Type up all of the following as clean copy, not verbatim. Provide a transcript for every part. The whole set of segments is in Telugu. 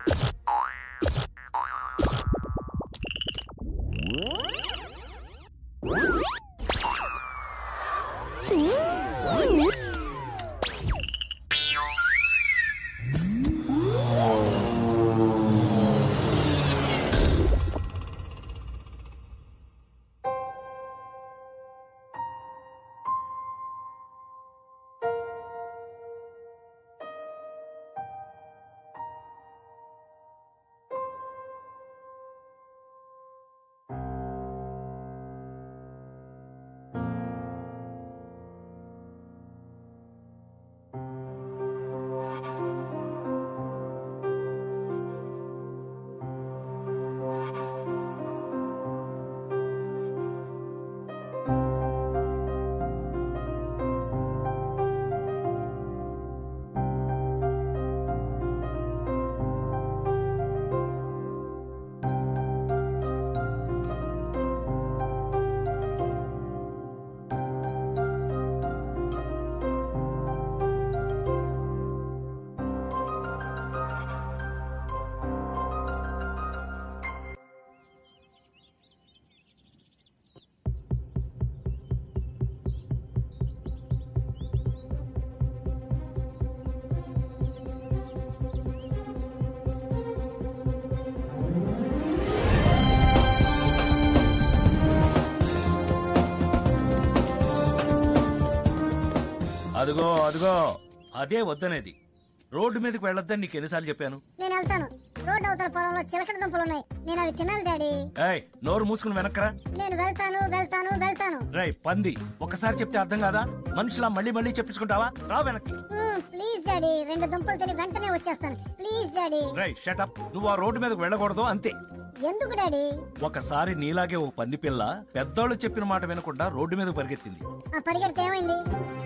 అదిగో అదిగో అదే వద్దనేది. రోడ్డు మీదకి వెళ్ళొద్దని నీకు ఎన్నిసార్లు చెప్పాను? నేను వెళ్తాను. రోడ్డు అవతల పొలంలో చిలకడ దుంపలు ఉన్నాయి, నేను అవి తినాలి డాడీ. ఏయ్, నోరు మూసుకుని వెనక్కరా. నేను వెళ్తాను వెళ్తాను వెళ్తాను. రై పంది, ఒకసారి చెప్తే అర్థం కాదా? మనుషులా మళ్ళీ మళ్ళీ చెప్పించుకుంటావా? రా వెనక్కి. ప్లీజ్ డాడీ, 2 దుంపలు తిని వెంటనే వచ్చేస్తాను. Please daddy. రై షట్ అప్. నువ్వు ఆ రోడ్డు మీదకి వెళ్ళకూడదు అంతే. ఎందుకు డాడీ? ఒకసారి నీలాగే ఓ పంది పిల్ల పెద్దోళ్ళు చెప్పిన మాట వినకుండా రోడ్డు మీద పరిగెత్తింది. ఆ పరిగెడితే ఏమైంది?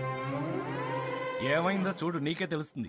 ఏమైందో చూడు, నీకే తెలుస్తుంది.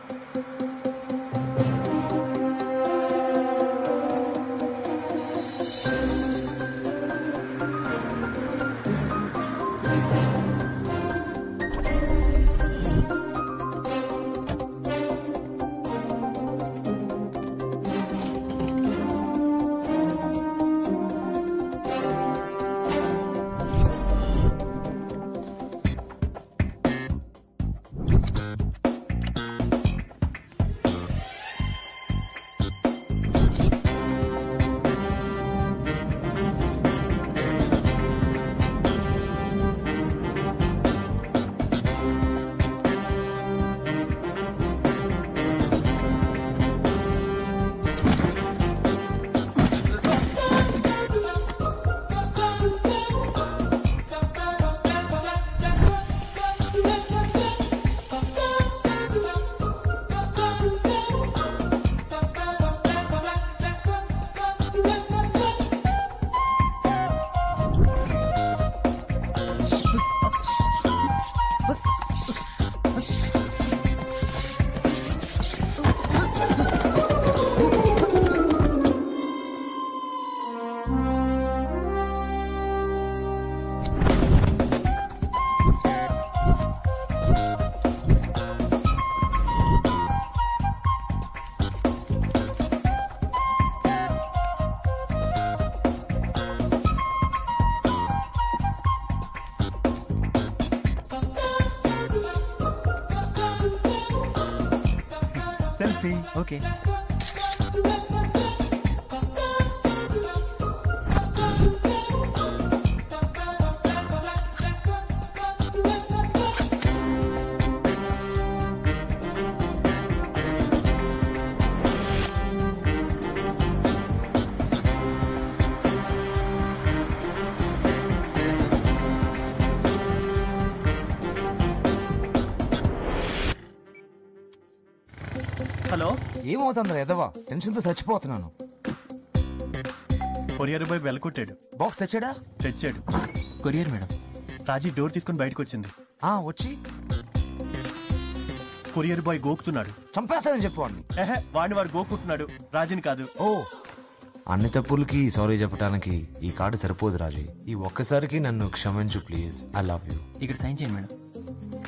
ఓకే. హలో, ఏమవుతుందిరా ఎదవా? టెన్షన్తో చచ్చిపోతున్నాను. కొరియర్ బాయ్ బెల్ కొట్టాడు. బాక్స్ తెచ్చాడా? తెచ్చాడు. Courier madam. రాజీ డోర్ తీసుకుని బయటకు వచ్చింది. వచ్చి కొరియర్ బాయ్ గోకుతున్నాడు. చంపేస్తానని చెప్పు వాడిని. వాడు గోకుంటున్నాడు, రాజీని కాదు. ఓ, అన్ని తప్పులకి సారీ చెప్పడానికి ఈ కార్డు సరిపోదు రాజీ. ఈ ఒక్కసారికి నన్ను క్షమించు ప్లీజ్. I love you. ఇక్కడ సైన్ చేయండి మేడం.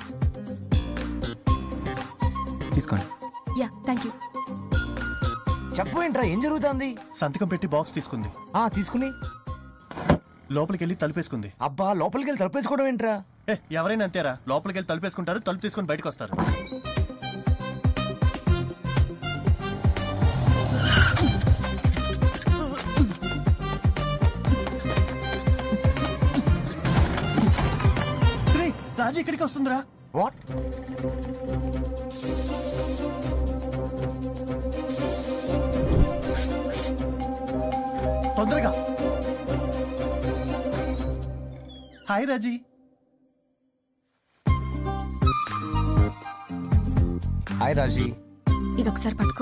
తీసుకోండి. Yeah, thank you. చెప్పు ఏంట్రా, ఏం జరుగుతుంది? సంతకం పెట్టి బాక్స్ తీసుకుంది. తీసుకుని లోపలికి వెళ్ళి తలుపేసుకుంది. అబ్బా, లోపలికి వెళ్ళి తలుపేసుకోవడం ఏంట్రా? ఎవరైనా అంతేరా, లోపలికి వెళ్ళి తలుపేసుకుంటారు, తలుపు తీసుకుని బయటకు వస్తారు. రాజీ ఇక్కడికి వస్తుందిరా. వాట్? తొందరగా. హాయ్ రాజీ. హాయ్ రాజీ. ఇదొకసారి పట్టుకో.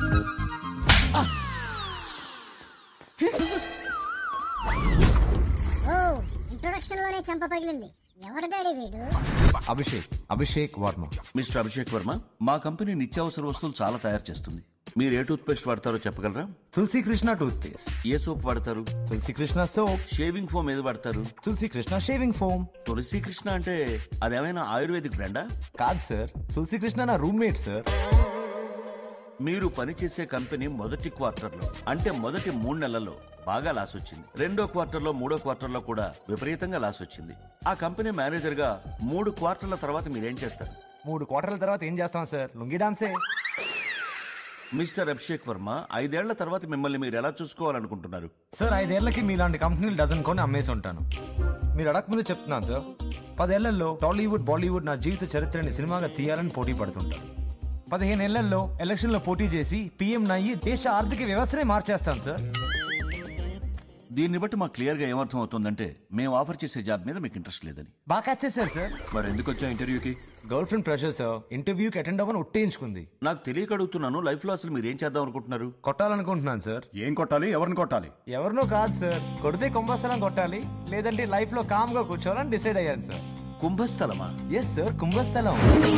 ఓ ఇంట్రొడక్షన్ లోనే చెంప పగిలింది. ఎవరు డాడీ వీడు? అభిషేక్ వర్మ. మిస్టర్ అభిషేక్ వర్మ, మా కంపెనీ నిత్యావసర వస్తువులు చాలా తయారు చేస్తుంది. మీరు ఏ టూత్ పేస్ట్ వాడతారో చెప్పగలరా? Tulasi Krishna toothpaste. ఏ సోప్ వాడతారు? Tulasi Krishna soap. Shaving foam ఏది వాడతారు? Tulasi Krishna shaving foam. తులసి కృష్ణ అంటే అదేమైనా ఆయుర్వేదిక్ బ్రాండా? కాదు సార్, తులసి కృష్ణ నా రూమ్మేట్ సార్. మీరు పనిచేసే కంపెనీ మొదటి క్వార్టర్లో అంటే మొదటి 3 నెలల్లో బాగా లాస్ వచ్చింది. రెండో క్వార్టర్లో, మూడో క్వార్టర్లో కూడా విపరీతంగా లాస్ వచ్చింది. ఆ కంపెనీ మేనేజర్ గా 3 క్వార్టర్ల తర్వాత మీరేం చేస్తారు? 3 క్వార్టర్ల తర్వాత ఏం చేస్తాం సార్? లుంగి డాన్సే. మిస్టర్ అభిషేక్ వర్మ, 5 ఏళ్ల తర్వాత మిమ్మల్ని మీరు ఎలా చూసుకోవాలనుకుంటున్నారు? సార్ 5 ఏళ్లకి మీలాంటి కంపెనీలు డజన్ కొని అమ్మేసి ఉంటాను. మీరు అడగకముందే చెప్తున్నాను సార్, 10 ఏళ్లలో టాలీవుడ్, బాలీవుడ్ నా జీవిత చరిత్రని సినిమాగా తీయాలని పోటీ పడుతుంటాను. 15 ఏళ్లలో ఎలక్షన్ లో పోటీ చేసి పీఎం నయ్యి దేశ ఆర్థిక వ్యవస్థనే మార్చేస్తాను సార్. దీన్ని బట్టి మాకు క్లియర్ గా ఏమర్థం అవుతుందంటే మేము ఆఫర్ చేసే జాబ్ మీద మీకు ఇంట్రెస్ట్ లేదని. బాగా క్యాచ్ చేశారు సార్. మరి ఎందుకు వచ్చా ఇంటర్వ్యూకి? గర్ల్ ఫ్రెండ్ ప్రెషర్ సార్, ఇంటర్వ్యూకి అటెండ్ అవ్వని ఒట్టేయించుకుంది. నాకు తెలియక అడుగుతున్నాను, లైఫ్ లో అసలు మీరు ఏం చేద్దాం అనుకుంటున్నారు? కొట్టాలనుకుంటున్నాను సార్. ఏం కొట్టాలి? ఎవరిని కొట్టాలి? ఎవరినో కాదు సార్, కొడితే కుంభస్థలం కొట్టాలి, లేదంటే లైఫ్ లో కామ్ గా కూర్చోవాలని డిసైడ్ అయ్యాను సార్. కుంభస్థలమా? ఎస్ సార్, కుంభస్థలం.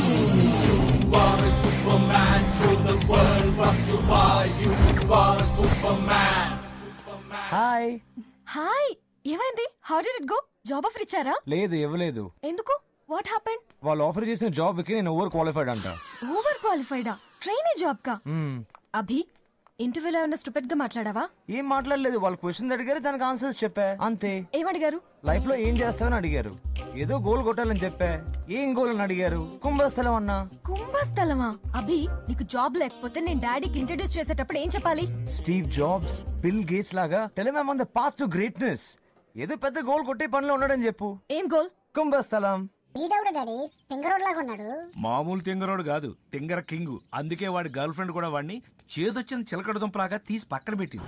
హాయ్. హాయ్, ఏమైంది? How did it go? Job offer ఇచ్చారా? లేదు, ఇవ్వలేదు. ఎందుకు? What happened? వాళ్ళు ఆఫర్ చేసిన జాబ్ కి నేను ఓవర్ క్వాలిఫైడ్ అంట. ఓవర్ క్వాలిఫైడా? ట్రైనీ జాబ్ కా? మ్మ్. అభి, ఇంటర్వ్యూలో ఏమైనా స్టూపిడ్ గా మాట్లాడావా? ఏం మాట్లాడలేదు. వాళ్ళు క్వశ్చన్స్ అడిగారు, దానికి ఆన్సర్స్ చెప్పా, అంతే. ఏమడిగారు? లైఫ్ లో ఏం చేస్తావని అడిగారు. ఏదో గోల్ కొట్టాలని చెప్పా. ఏం గోల్ అని అడిగారు. కుంభస్థలం అన్నా. కుంభస్థలమా? అభి, నీకు జాబ్ లేకపోతే నేను డాడీకి ఇంట్రడ్యూస్ చేసేటప్పుడు ఏం చెప్పాలి? స్టీవ్ జాబ్స్, బిల్ గేట్స్ లాగా tell him I am on the path to greatness. ఏదో పెద్ద గోల్ కొట్టే పనిలో ఉన్నాడని చెప్పు. ఏం గోల్? కుంభస్థలం. వీడెవడు డాడీ? తింగరోడ్ లాగా ఉన్నాడు. మామూలు తింగరోడు కాదు, తింగర కింగ్. అందుకే వాడి గర్ల్ ఫ్రెండ్ కూడా వాడిని చేదొచ్చిన చిలకడ దుంపలాగా తీసి పక్కన పెట్టింది.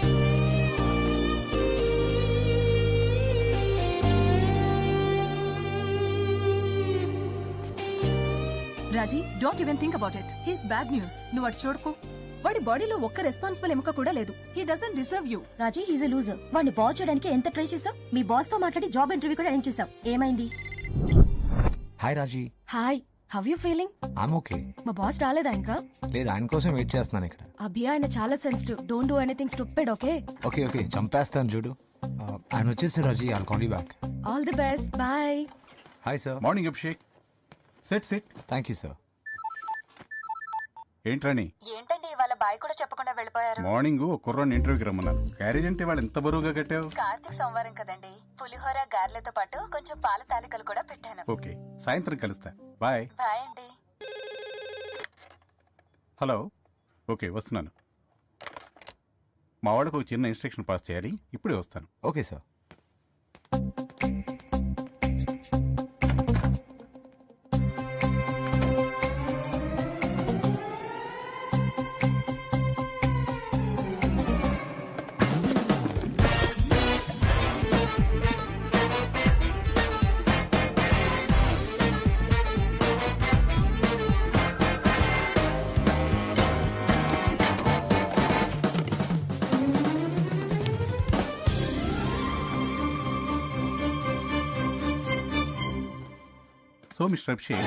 Raji, don't even think about it. He's bad news. నువ్వు అటు చూడుకో. వాడి బాడీలో ఒక్క రెస్పాన్సిబుల్ ఎముక కూడా లేదు. He doesn't deserve you. Raji, he's a loser. వాడిని బాస్ చేయడానికి ఎంత ట్రై చేసావు? మీ బాస్ తో మాట్లాడి జాబ్ ఇంటర్వ్యూ కూడా అరేంజ్ చేసావు. ఏమైంది? Hi Raji. Hi, how you feeling? I'm okay. మా బాస్ రాలేదా ఇంకా? లేదు, ఆయన కోసం వెయిట్ చేస్తున్నాను ఇక్కడ. అభి, ఆయన చాలా sensitive. Don't do anything stupid, okay? Okay okay, చంపేస్తాను చూడు. ఆయన వచ్చేసి Raji, I'll call you back. All the best, bye. Hi sir. Morning Abhishek. Set set. Thank you sir. ఏంట్రాని? ఏంటండి ఇవాళ బాయ్ కూడా చెప్పకుండా వెళ్ళిపోయారు? మార్నింగ్ ఒక కుర్రాన్ని ఇంటర్వ్యూకి రమ్మన్నారు. క్యారేజ్ అంటే వాళ్ళు ఎంత బరువుగా కట్టావు? కార్తీక్ సోమవారం కదండి. పులిహోర గారెలతో పాటు కొంచెం పాల తాలికలు కూడా పెట్టాను. ఓకే, సాయంత్రం కలుస్తా. బాయ్. బాయ్ అండి. హలో. ఓకే, వస్తున్నాను. మా వాళ్ళకు ఒక చిన్న ఇన్స్ట్రక్షన్ పాస్ చేయాలి. ఇప్పుడే వస్తాను. Okay sir. So mister Abhishek,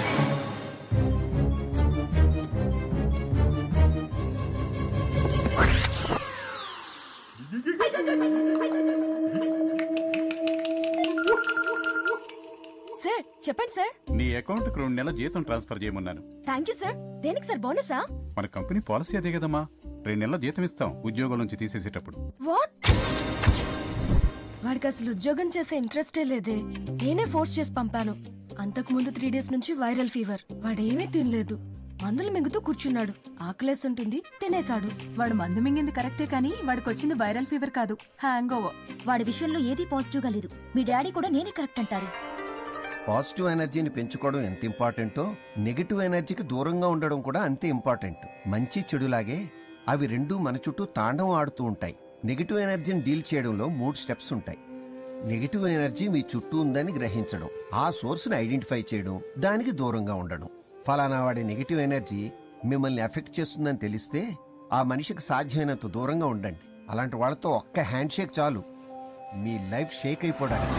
sir చెప్పండి సార్. నీ అకౌంట్ కు 2 నెలల జీతం ట్రాన్స్ఫర్ చేయమన్నాను. Thank you sir. దేనికి సార్? బోనసా? మన కంపెనీ పాలసీ అదే కదమ్మా. 2 నెలల జీతం ఇస్తాం ఉద్యోగం నుంచి తీసేసేటప్పుడు. వాట్? వాడికి అసలు ఉద్యోగం చేసే ఇంట్రెస్టే లేదే. నేనే ఫోర్స్ చేసి పంపాను. అంతకు ముందు 3 డేస్ నుంచి వైరల్ ఫీవర్. వాడేమీ తినలేదు, మందులు మింగుతూ కూర్చున్నాడు. ఆకలేసి ఉంటుంది, తినేశాడు. వాడు మందు మింగింది కరెక్టే కానీ వాడికి వచ్చింది వైరల్ ఫీవర్ కాదు, హ్యాంగ్ ఓవర్. వాడి విషయంలో ఏది పాజిటివ్ గా లేదు. మీ డాడీ కూడా నేనే కరెక్ట్ అంటారు. పాజిటివ్ ఎనర్జీని పెంచుకోవడం ఎంత ఇంపార్టెంటో నెగిటివ్ ఎనర్జీకి దూరంగా ఉండడం కూడా అంతే ఇంపార్టెంట్. మంచి చెడులాగే అవి రెండూ మన చుట్టూ తాండవం ఆడుతూ ఉంటాయి. నెగిటివ్ ఎనర్జీని డీల్ చేయడంలో 3 స్టెప్స్ ఉంటాయి. నెగిటివ్ ఎనర్జీ మీ చుట్టూ ఉందని గ్రహించడం, ఆ సోర్స్ని ఐడెంటిఫై చేయడం, దానికి దూరంగా ఉండడం. ఫలానా వాడి నెగిటివ్ ఎనర్జీ మిమ్మల్ని ఎఫెక్ట్ చేస్తుందని తెలిస్తే ఆ మనిషికి సాధ్యమైనంత దూరంగా ఉండండి. అలాంటి వాళ్ళతో ఒక్క హ్యాండ్ షేక్ చాలు మీ లైఫ్ షేక్ అయిపోవడానికి.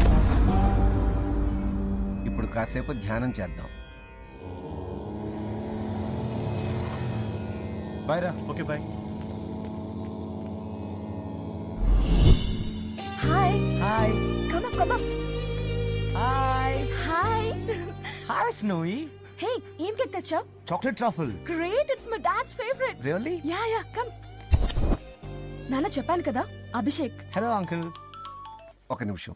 ఇప్పుడు కాసేపు ధ్యానం చేద్దాం. బాయ్ రా. Okay bye. Hi hi come up come up. Hi hi hi Snowy. Hey, ఏం కేక్ తెచ్చావ్? Chocolate truffle. Great, it's my dad's favourite. Really? Yeah yeah come. నాన్న చెప్పాను కదా, అభిషేక్. Hello uncle. ఒక నిమిషం.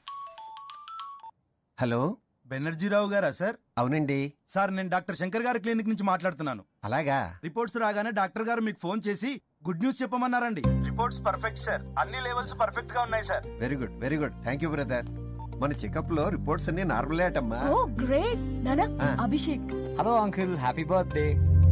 హలో, బెనర్జీరావు గారా సార్? అవునండి సార్, నేను డాక్టర్ శంకర్ గారి క్లినిక్ నుంచి మాట్లాడుతున్నాను. అలాగా? రిపోర్ట్స్ రాగానే డాక్టర్ గారు మీకు ఫోన్ చేసి గుడ్ న్యూస్ చెప్పమన్నారండి. రిపోర్ట్స్ పర్ఫెక్ట్ సార్, అన్ని లెవెల్స్ పర్ఫెక్ట్ గా ఉన్నాయి sir. Very good very good. Thank you brother. మన చెకప్ లో రిపోర్ట్స్ అన్ని నార్మల్ అటమ్మా. Oh great. నాన్న, Abhishek. Hello uncle, happy birthday.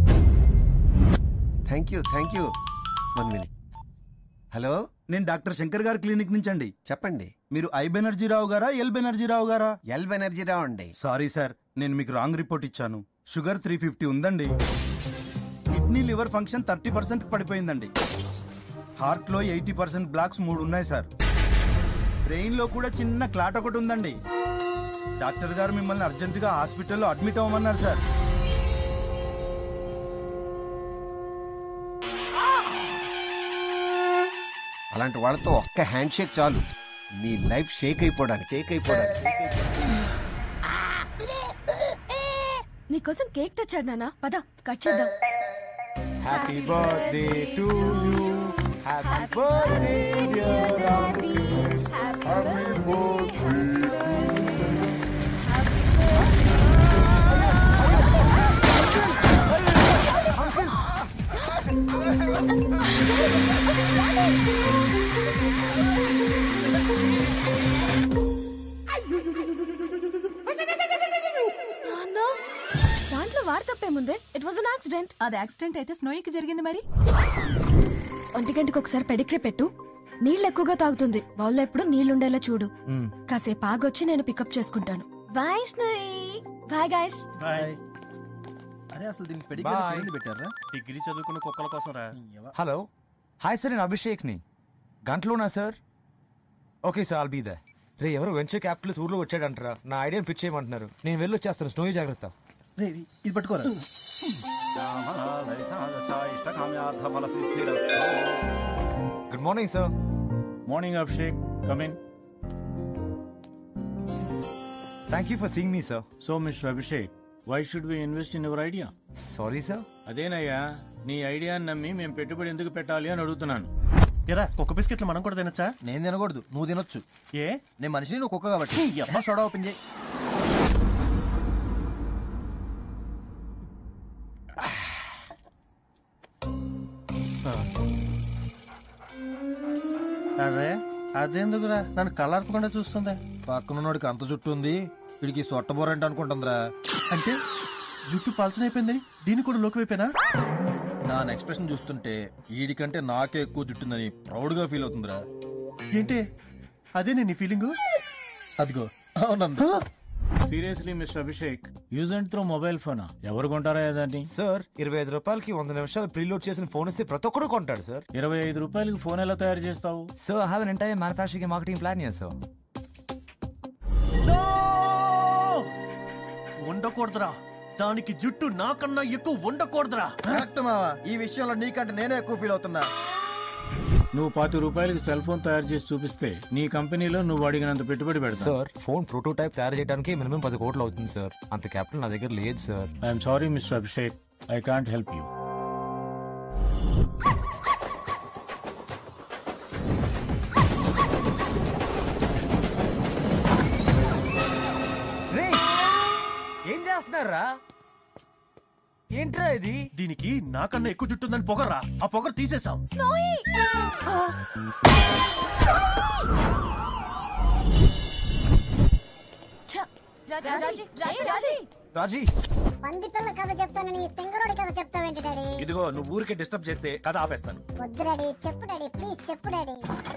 Thank you thank you. 1 minute. Hello, నేను డాక్టర్ శంకర్ గారి క్లినిక్ నుంచి అండి. చెప్పండి. మీరు ఐ బెనర్జీరావు గారా, ఎల్ బెనర్జీరావు గారా? ఎల్ బెనర్జీరావు అండి. సారీ సార్, నేను మీకు రాంగ్ రిపోర్ట్ ఇచ్చాను. షుగర్ 350 ఉందండి. కిడ్నీ లివర్ ఫంక్షన్ 30% పడిపోయిందండి. హార్ట్ లో 80% బ్లాక్స్ 3 ఉన్నాయి సార్. బ్రెయిన్ లో కూడా చిన్న క్లాట్ ఒకటి ఉందండి. డాక్టర్ గారు మిమ్మల్ని అర్జెంటుగా హాస్పిటల్లో అడ్మిట్ అవ్వమన్నారు సార్. అలాంటి వాళ్ళతో ఒక్క హ్యాండ్ షేక్ చాలు మీ లైఫ్ షేక్ అయిపోవడానికి. నీకోసం కేక్ తెచ్చాడు నాన్న, పద కట్ చేద్దాం. Happy birthday to you. Happy birthday dear uncle. Happy birthday. దాంట్లో వాడు తప్పేముందే? It was an accident. అది యాక్సిడెంట్ అయితే స్నోయికి జరిగింది మరి. 1 గంటకి ఒకసారి పెడిగ్రీ పెట్టు. నీళ్ళు ఎక్కువగా తాగుతుంది. బౌల్లో ఎప్పుడు నీళ్లుండేలా చూడు. కాసేపు ఆగొచ్చి నేను పికప్ చేసుకుంటాను. Bye Snowy. Bye guys. Bye. అరే అసలు దీనికి Bye. పెట్టారా? డిగ్రీ చదువుకున్న కుక్కల కోసం రా. హలో హాయ్ సార్, నేను అభిషేక్ని. గంటలోనా sir? Okay sir, I'll be there. రే, ఎవరు వెంచర్ క్యాపిటల్స్ ఊర్లో వచ్చాడంటారా? నా ఐడియాని పిచ్ చేయమంటున్నారు. నేను వెళ్ళి వచ్చేస్తాను. స్నోయి జాగ్రత్త. ఇది పట్టుకోరా. Good morning sir. Morning Abhishek, come in. Thank you for seeing me sir. So mister Abhishek, why should we invest in your idea? Sorry sir. అదేనయ్యా, నీ ఐడియాని నమ్మి మేము పెట్టుబడి ఎందుకు పెట్టాలి అని అడుగుతున్నాను. ఎరా, కుక్క బిస్కెట్లు మనం కూడా తినచ్చా? నేను తినకూడదు, నువ్వు తినొచ్చు. ఏ? నేను మనిషిని, నువ్వు కుక్క కాబట్టి. అబ్బా, సోడా ఓపెన్ చేయి. అరే, అదెందుకురా నన్ను కళ్ళార్పకుండా చూస్తుందా? పక్కనోడికి అంత జుట్టు ఉంది, వీడికి సొట్టబోరంట అనుకుంటుందిరా. అంటే జుట్టు పలచనైపోయిందని దీన్ని కూడా లోకమైపోయినా? దాని ఎక్స్ప్రెషన్ చూస్తుంటే వీడికంటే నాకే ఎక్కువ జుట్టుందని ప్రౌడ్ గా ఫీల్ అవుతుందిరా. ఏంటి అదే నేను ఫీలింగ్? అదిగో అవునంద. Seriously mister Abhishek, use and throw mobile ఫోనా? ఎవరు కొంటారా దాన్ని? సార్, 25 రూపాయలకి 100 నిమిషాలు ప్రీలోడ్ చేసిన ఫోన్ ఇస్తే ప్రతి ఒక్కరు కొంటాడు సార్. 25 రూపాయలకి ఫోన్ ఎలా తయారు చేస్తావు? Sir, I have an entire manufacturing marketing plan here sir. ఉండకూడదురా, దానికి జుట్టు నాకన్నా ఎక్కువ ఉండకూడదురా. కరెక్ట్ మావా, ఈ విషయంలో నీకంటే నేనే ఎక్కువ ఫీల్ అవుతున్నా. నువ్వు 40 రూపాయలకి సెల్ ఫోన్ తయారు చేసి చూపిస్తే నీ కంపెనీలో నువ్వు అడిగినంత పెట్టుబడి పెడతావు. సార్, ఫోన్ ప్రోటోటైప్ తయారు చేయడానికి మినిమం 10 కోట్లు అవుతుంది సార్. అంత క్యాపిటల్ నా దగ్గర లేదు sir. I'm sorry mister Abhishek, I can't help you. ఏం చేస్తున్నారా? ఏంట్రా ఇది? దీనికి నాకన్నా ఎక్కువ జుట్టుందని పొగరా, ఆ పొగరు తీసేసాం. రాజీ, పంది పిల్ల కథ చెప్తానని తింగరోడి కథ చెప్తావేంటి డాడీ? ఇదిగో నువ్వు ఊరికే డిస్టర్బ్ చేస్తే కథ ఆపేస్తాను. వద్దు డాడీ, చెప్పు డాడీ, ప్లీజ్ చెప్పు డాడీ.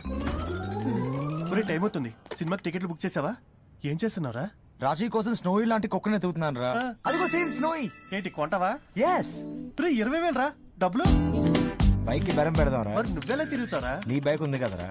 టైం అవుతుంది, సినిమాకి టికెట్లు బుక్ చేసావా? ఏం చేస్తున్నారా? రాజీ కోసం స్నోయి లాంటి కుక్కనే ఎత్తుకుతున్నాను రా. అదిగో సేమ్ స్నోయి. ఏంటి కొంటావా? ఎస్. 20,000 రా. డబ్బులు బైక్ కి బెరం పెడదాం రా. మరి నువ్వెలా తిరుగుతారా? నీ బైక్ ఉంది కదరా.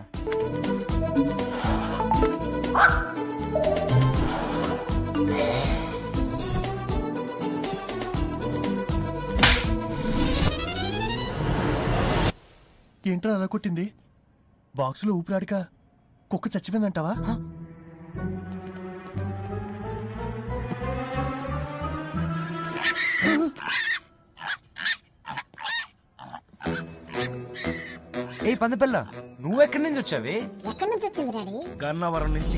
ఏంట్రా అలా కొట్టింది? బాక్సులో ఊపిరాడిక కుక్క చచ్చిపోయిందంటావా? ఏ పందపిల్ల, నువ్వెక్కడి నుంచి వచ్చావే? ఎక్కడి నుంచి వచ్చింది డాడీ? గన్నవరం నుంచి.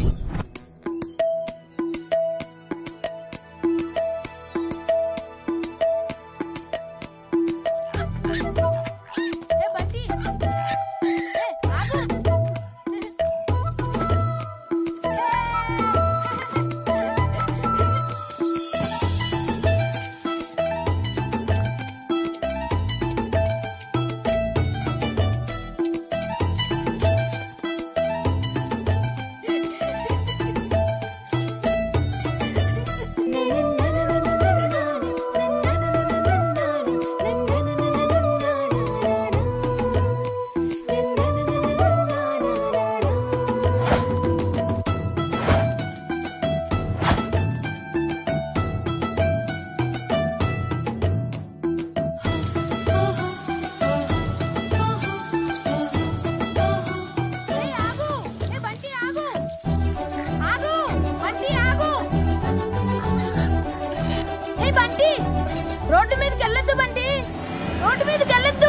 రోడ్డు మీదకి వెళ్ళొద్దు బండి, రోడ్డు మీదకి వెళ్ళొద్దు.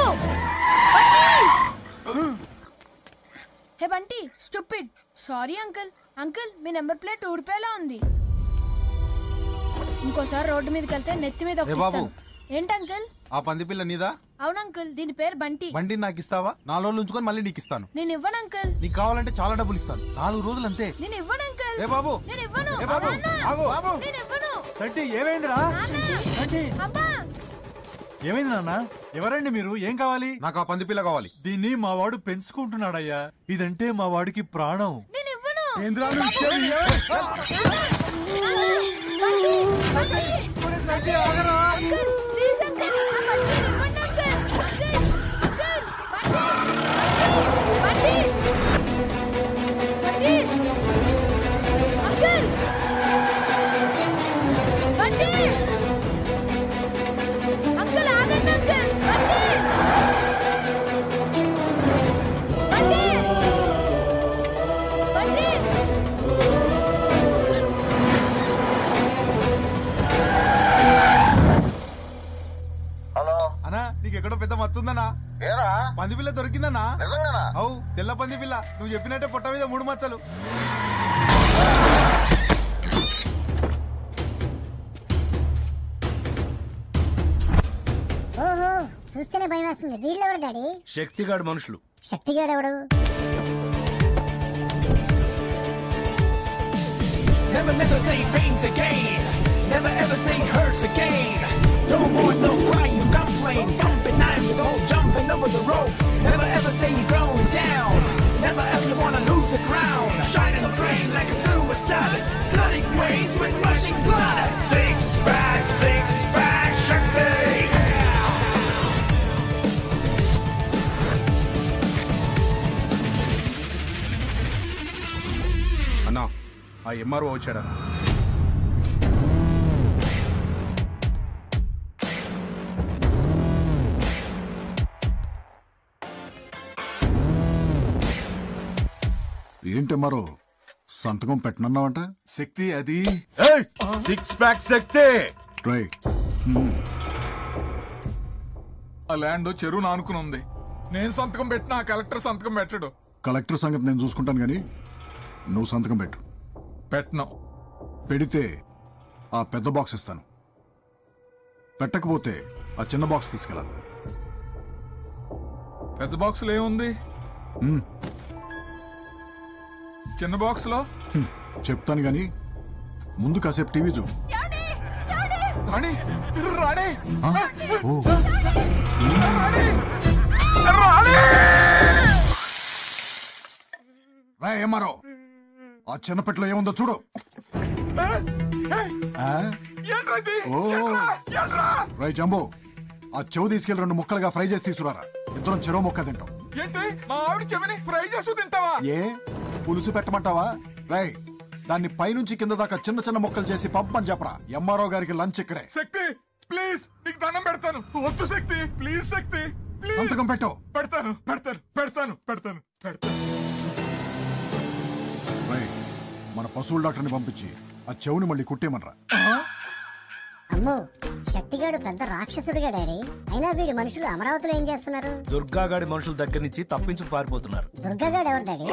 Hey Bunty, stupid. Sorry uncle. Uncle, మీ నెంబర్ ప్లేట్ ఊడిపోయేలా ఉంది. ఇంకోసారి రోడ్డు మీదకి వెళ్తే నెత్తి మీద ఒకటిస్తాను. ఏంటి అంకుల్? ఆ పంది పిల్ల నీదా? అవును అంకుల్, దీని పేరు బంటి. బండి నాకు ఇస్తావా? 4 రోజులు ఉంచుకొని మళ్ళీ నీకు ఇస్తాను. నేను ఇవ్వను అంకుల్. నీకు కావాలంటే చాలా డబ్బులు ఇస్తాను. 4 రోజులు అంతే. నేను ఇవ్వను అంకుల్. ఏ బాబు, నేను ఇవ్వను. ఏ బాబు, ఆగు, ఆగు. నేను ఇవ్వను. సంటి, ఏమైందిరా? అబ్బా, ఏమైంది నాన్న? ఎవరండి మీరు? ఏం కావాలి? నాకు ఆ పంది పిల్ల కావాలి. దీన్ని మా వాడు పెంచుకుంటున్నాడయ్యా. ఇదంటే మా వాడికి ప్రాణం. నేను ఇవ్వను. ఏంద్రా నువ్వు ఇచ్చేది? అంకుల్, ప్లీజ్ అంకుల్, ఆ బంటిని ఇవ్వండి uncle. Bunty, Bunty, uncle, Bunty, uncle ఆగండి అంకుల్. బంటి, బంటి, బంటి. అన్నా, నీకు ఎక్కడో పెద్ద మచ్చుందన్నా? పంది పిల్ల దొరికిందన్నా? అవు, తెల్ల పంది పిల్ల. నువ్వు చెప్పినట్టే పొట్ట మీద 3 మచ్చలు. ఓహో, చూస్తేనే భయం వేస్తుంది. వీళ్ళెవరు డాడీ? శక్తిగాడు మనుషులు. శక్తిగాడు ఎవడు? Never, never say pains again. Never ever say hurts again. No more, no crying, you got flame. Jumping, I'm jumping over the rope. Never ever say you're going down. Never ever wanna lose the crown. Shining the flame like a suicide. Flooding waves with rushing blood. Six pack, Shakti. అన్నా, ఆ ఎంఆర్ఓ వచ్చాడన్నా. ఏంటి మరో సంతకం పెట్టనన్నావంట? శక్తి అది 6 ప్యాక్ శక్తి. ట్రై. ఆ ల్యాండ్ చెరువును ఆనుకుని ఉంది. నేను సంతకం పెట్టినా కలెక్టర్ సంతకం పెట్టడు. కలెక్టర్ సంగతి నేను చూసుకుంటాను గానీ నువ్వు సంతకం పెట్టు. పెట్టను. పెడితే ఆ పెద్ద బాక్స్ ఇస్తాను, పెట్టకపోతే ఆ చిన్న బాక్స్ తీసుకెళ్ళాలి. పెద్ద బాక్స్ లో ఏముంది? చిన్న బాక్స్ లో చెప్తాను గానీ ముందు కాసేపు టీవీ చూ. రాణి రాణి ఏమారో ఆ చిన్న పెట్టలో ఏముందో చూడు. రై జంబో, ఆ చెవు తీసుకెళ్లి 2 ముక్కలుగా ఫ్రై చేసి తీసుకురారా. ఇద్దరం చెరో ముక్క తింటాం. ఏంటి మా ఆవిడ చెవిని ఫ్రై చేస్తూ తింటావా? ఏ పులుసు పెట్టమంటావా? రై దాన్ని పైనుంచి కింద దాకా చిన్న చిన్న ముక్కలు చేసి పంపని చెప్పరా. ఎంఆర్ఓ గారికి లంచ్ ఇక్కడే. శక్తి ప్లీజ్, నీకు దండం పెడతాను. వద్దు శక్తి, ప్లీజ్ శక్తి, ప్లీజ్. సంతకం పెట్టు. పెడతాను పెడతాను పెడతాను పెడతాను పెడతాను. మన పశువుల డాక్టర్ని పంపించి ఆ చెవుని మళ్ళీ కుట్టేమనరా. అమ్మో, శక్తిగాడు పెద్ద రాక్షసుడిగా డాడీ. అయినా వీడి మనుషులు అమరావతిలో ఏం చేస్తున్నారు? దుర్గాగాడి మనుషుల దగ్గర నుంచి తప్పించుకు పారిపోతున్నారు. దుర్గాగాడు ఎవరు డాడీ?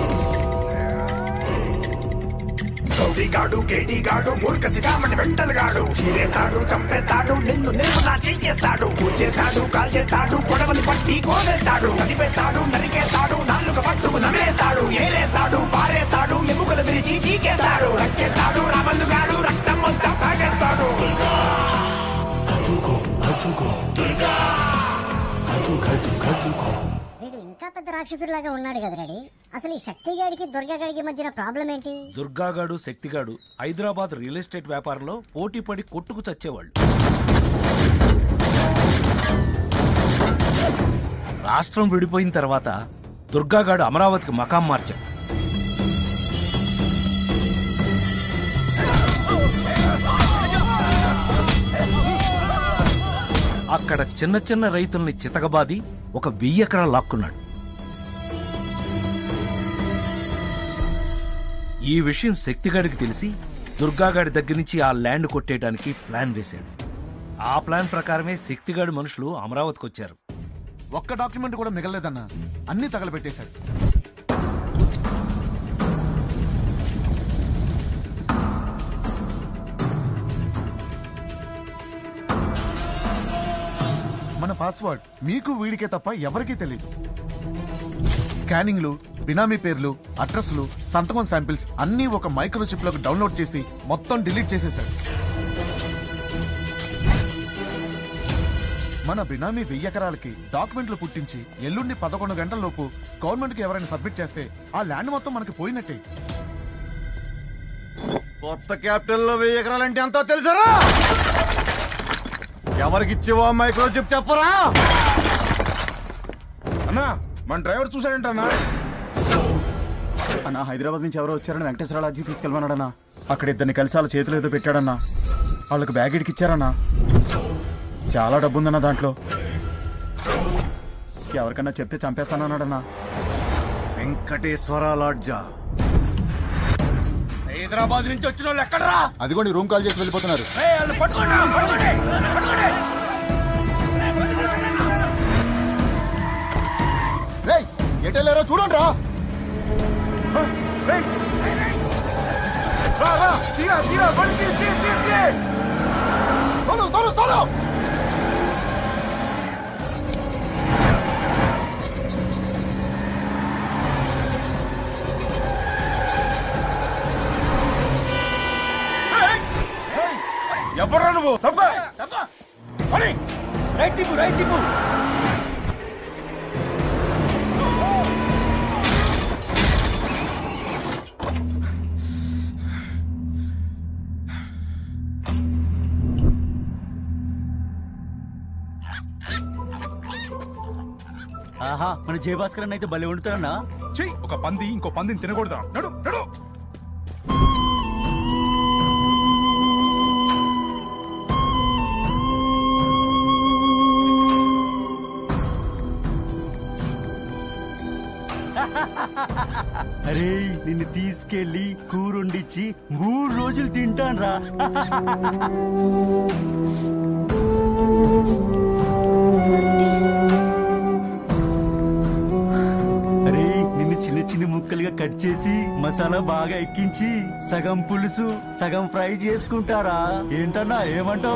గౌడిగాడు కేటీగాడు మూర్ఖసిగామని వెంటలుగాడు చీరేస్తాడు, చంపేస్తాడు, నిన్ను నిర్మలా చేస్తాడు, కూర్చేస్తాడు, కాల్చేస్తాడు, పొడవని పట్టి కోసేస్తాడు, కదిపేస్తాడు, నరికేస్తాడు, నాలుక పట్టుకు నమేస్తాడు, ఏరేస్తాడు, పారేస్తాడు, ఎముకలు విరిచి చీకేస్తాడు, రక్కేస్తాడు, రామల్లుగాడు రక్తం అంతా తాగేస్తాడు. వీడు ఇంకా పెద్ద రాక్షసుడిలాగా ఉన్నాడు కదా డాడీ. అసలు ఈ శక్తిగాడికి దుర్గాగాడికి మధ్యన ప్రాబ్లం ఏంటి? దుర్గాగాడు శక్తిగాడు హైదరాబాద్ రియల్ ఎస్టేట్ వ్యాపారంలో పోటీ పడి కొట్టుకు చచ్చేవాళ్ళు. రాష్ట్రం విడిపోయిన తర్వాత దుర్గాగాడు అమరావతికి మకాం మార్చాడు. అక్కడ చిన్న చిన్న రైతుల్ని చితకబాది ఒక 1000 ఎకరాలు లాక్కున్నాడు. ఈ విషయం శక్తిగాడికి తెలిసి దుర్గాగాడి దగ్గర నుంచి ఆ ల్యాండ్ కొట్టేయడానికి ప్లాన్ వేశాడు. ఆ ప్లాన్ ప్రకారమే శక్తిగాడి మనుషులు అమరావతికి వచ్చారు. ఒక్క డాక్యుమెంట్ కూడా మిగలలేదన్నా, అన్ని తగలబెట్టేశాడు. మన పాస్వర్డ్ మీకు వీడికే తప్ప ఎవరికీ తెలియదు. స్కానింగ్లు, బినామీ పేర్లు, అడ్రస్లు, సంతకం శాంపిల్స్ అన్నీ ఒక మైక్రోచిప్ లోకి డౌన్లోడ్ చేసి మొత్తం డిలీట్ చేసేశారు. మన బినామీ 1000 ఎకరాలకి డాక్యుమెంట్లు పుట్టించి ఎల్లుండి 11 గంటల లోపు గవర్నమెంట్ కి ఎవరైనా సబ్మిట్ చేస్తే ఆ ల్యాండ్ మొత్తం మనకి పోయినట్టే. కొత్త క్యాపిటల్ లో 1000 ఎకరాలంటే ఎంతో తెలుసరా? ఎవరికిచ్చేవో మైక్రోచిప్ చెప్పరా అన్నా. మన డ్రైవర్ చూశాడంటన్నా. అన్నా హైదరాబాద్ నుంచి ఎవరో వచ్చారని వెంకటేశ్వర లాడ్జికి తీసుకెళ్ళమన్నాడన్నా. అక్కడ ఇద్దరిని కలిసి వాళ్ళ చేతులు ఏదో పెట్టాడన్నా. వాళ్ళకి బ్యాగ్ ఇడికిచ్చారన్నా. చాలా డబ్బుందన్నా దాంట్లో. ఎవరికన్నా చెప్తే చంపేస్తానన్నాడన్నా. వెంకటేశ్వర లాడ్జా. హైదరాబాద్ నుంచి వచ్చిన వాళ్ళు ఎక్కడరా? అదిగోండి రూమ్ కాల్ చేసి వెళ్ళిపోతున్నారు. ఎటెళ్ళారో చూడండి రా. ఎవర్రా నువ్వు? రైట్ తిప్పు, రైట్ తిప్పు. ఆహా, మన జయభాస్కర్ అయితే భలే వండుతారన్నా. చెయ్యి, ఒక పంది ఇంకో పందిని తినకూడదా? నడు నడు. అరే నిన్ను తీసుకెళ్లి కూరొండిచ్చి 3 రోజులు తింటాన్రా. కట్ చేసి మసాలా బాగా ఎక్కించి సగం పులుసు సగం ఫ్రై చేసుకుంటారా ఏంటన్నా ఏమంటావు?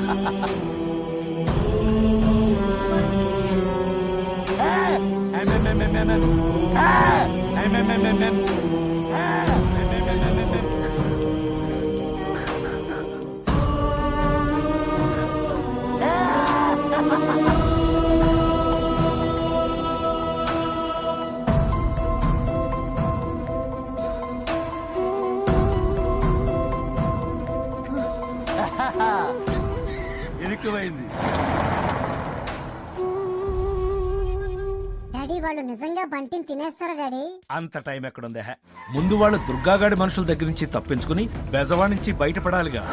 ఇరుక్కుపోయింది. డాడీ వాళ్ళు నిజంగా బంటిని తినేస్తారా డాడీ? అంత టైం ఎక్కడుందే? ముందు వాళ్ళు దుర్గాగాడి మనుషుల దగ్గర నుంచి తప్పించుకుని బెజవా నుంచి బయటపడాలిగా.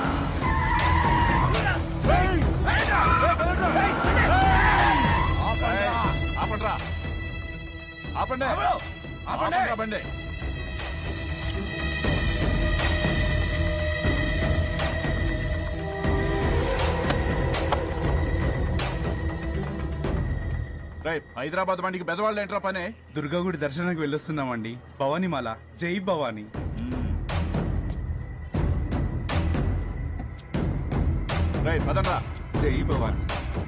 హైదరాబాద్ బండికి బెదవాళ్ళు ఏంట్రా పనే? దుర్గాగుడి దర్శనానికి వెళ్ళొస్తున్నామండి. భవానీమాల, జై భవానీ. జై భవానీ.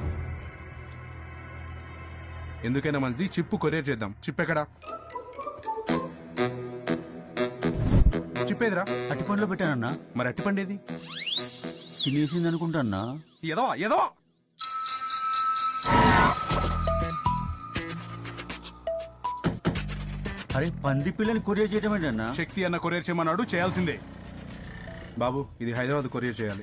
ఎందుకైనా మంది చిప్పు కొరియర్ చేద్దాం. చిప్ ఎక్కడా? చిప్పేదిరా? అట్టిపండులో పెట్టానన్నా. మరి అట్టిపండేది? తినేసింది అనుకుంటాన్నా. ఏదో ఏదో అరే పంది పిల్లని కొరియర్ చేయడం ఏంటన్నా? శక్తి అన్న కొరియర్ చేయమన్నాడు, చేయాల్సిందే. బాబు ఇది హైదరాబాద్ కొరియర్ చేయాలి.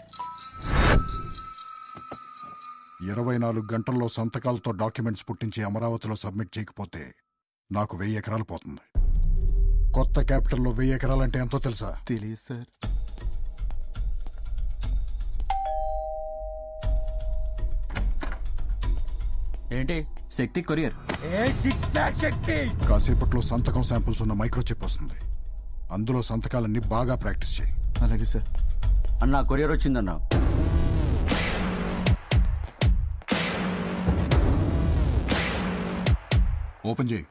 24 గంటల్లో సంతకాలతో డాక్యుమెంట్స్ పుట్టించి అమరావతిలో సబ్మిట్ చేయకపోతే నాకు 1000 ఎకరాలు పోతుంది. కొత్త క్యాపిటల్లో 1000 ఎకరాలంటే ఎంతో తెలుసా? తెలియదు సార్. ఏంటి శక్తి కొరియర్? శక్తి కాసేపట్లో సంతకం శాంపుల్స్ ఉన్న మైక్రోచిప్ వస్తుంది. అందులో సంతకాలన్నీ బాగా ప్రాక్టీస్ చేయి. అలాగే సార్. అన్నా కొరియర్ వచ్చిందన్నా. ఓపెన్ చేయి.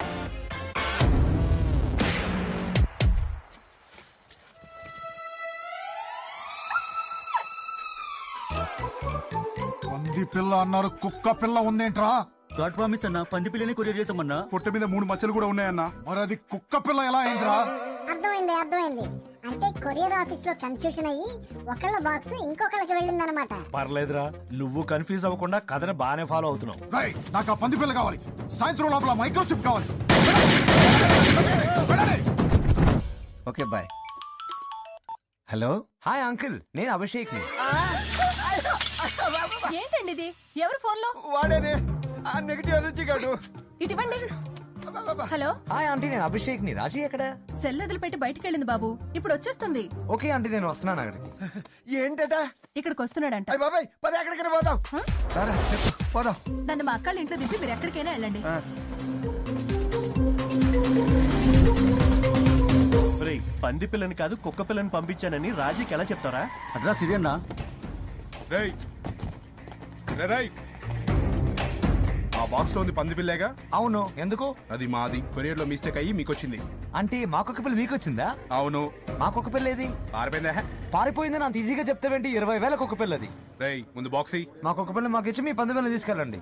పంది పిల్ల అన్నారు, కుక్క పిల్ల ఉందేంట్రా? గాడ్ ప్రామిస్ అన్నా, పంది పిల్లని కొరియర్ చేసామన్నా. పొట్ట మీద 3 మచ్చలు కూడా ఉన్నాయన్నా. మరి అది కుక్క పిల్ల ఎలా అయిందిరా? అర్థమైంది. అంటే కొరియర్ ఆఫీస్ లో కన్ఫ్యూజన్ అయ్యి ఒకళ్ళ బాక్స్ ఇంకొకళ్ళకి వెళ్ళిందనమాట. పర్లేదురా, నువ్వు కన్ఫ్యూజ్ అవ్వకుండా కథను బాగానే ఫాలో అవుతున్నావు. నాకు ఆ పంది పిల్ల కావాలి. సాయంత్రం లోపల మైక్రోచిప్ కావాలి. Okay bye. Hello. Hi uncle, నేను అభిషేక్ ని. ఏంటండి ఇది? ఎవరు ఫోన్ లో? వాడేనే ఆ నెగటివ్ ఎనర్జీ గాడు. ఇటువంటి. హలో. హాయ్ ఆంటీ, నేను అభిషేక్ ని. రాజీ ఎక్కడ? సెల్ వదిలిపెట్టి బయటికి వెళ్ళింది బాబు. ఇప్పుడు వచ్చేస్తుంది. ఓకే ఆంటీ, నేను వస్తున్నాను అక్కడికి. ఏంటట? ఇక్కడికి వస్తున్నాడంట. బాబాయ్ పద, ఎక్కడికైనా పోదాం. పోదాం. నన్ను మా అక్కళ్ళ ఇంట్లో దింపి మీరు ఎక్కడికైనా వెళ్ళండి. పంది పిల్లని కాదు కుక్క పిల్లని పంపించానని రాజీకి ఎలా చెప్తారా? అడ్రస్ ఇదేనా? ఆ బాక్స్ లో ఉంది పంది పిల్లేగా? అవును. ఎందుకు? అది మాది. కొరియర్ లో మిస్టేక్ అయ్యి మీకు వచ్చింది. అంటే మా కుక్క పిల్ల మీకు వచ్చిందా? అవును. మా కుక్క పిల్ల ఏది? పారిపోయిందా? పారిపోయిందని అంత ఈజీగా చెప్తావేంటి? 20,000 కుక్క పిల్లది. ముందు బాక్స్. మా కుక్క పిల్ల మాకు ఇచ్చి మీ పంది పిల్లని తీసుకెళ్ళండి.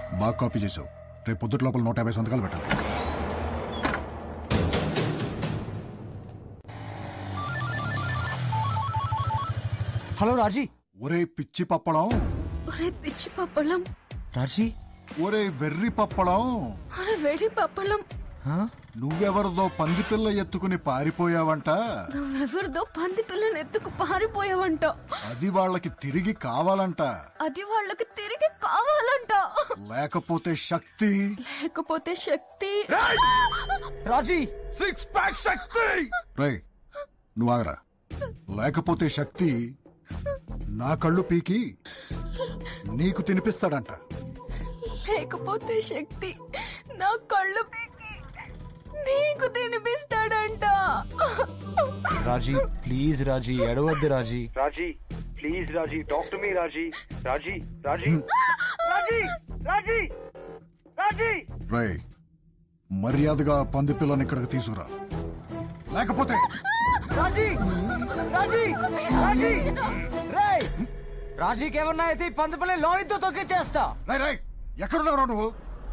బాగా కాపీ చేసావు. రేపు పొద్దుట లోపల 150 సంతకాలు పెట్టాలి. హలో రాజీ. ఒరే పిచ్చి పప్పడం. ఒరే పిచ్చి పప్పలం. రాజీ. ఒరే వెర్రి పప్పడం. అరే వెర్రి పప్పలం. నువ్వెవరిదో పంది పిల్ల ఎత్తుకుని పారిపోయావంట. నువ్వెవరిదో పంది పిల్లని ఎత్తుకు పారిపోయావంట. అది వాళ్ళకి తిరిగి కావాలంట. అది వాళ్ళకి తిరిగి కావాలంట. లేకపోతే శక్తి. లేకపోతే శక్తి. రాజీ 6 ప్యాక్ శక్తి. రే నువ్వు ఆగరా. లేకపోతే శక్తి నా కళ్ళు పీకి నీకు తినిపిస్తాడంట. లేకపోతే శక్తి నా కళ్ళు నీకు తినిపిస్తాడంట. రాజీ ప్లీజ్ రాజీ ఎడవద్దు Raji. Raji please Raji talk to me Raji. Raji Raji Raji Raji Raji. రే మర్యాదగా పంది పిల్లని ఇక్కడికి తీసుకురా. లేకపోతే రాజీ రాజీ రాజీ రేయ్ రాజీకి ఏమన్నా అయితే పంది పిల్లని లారీతో తొక్కిచ్చేస్తా. రై ఎక్కడున్నావు నువ్వు?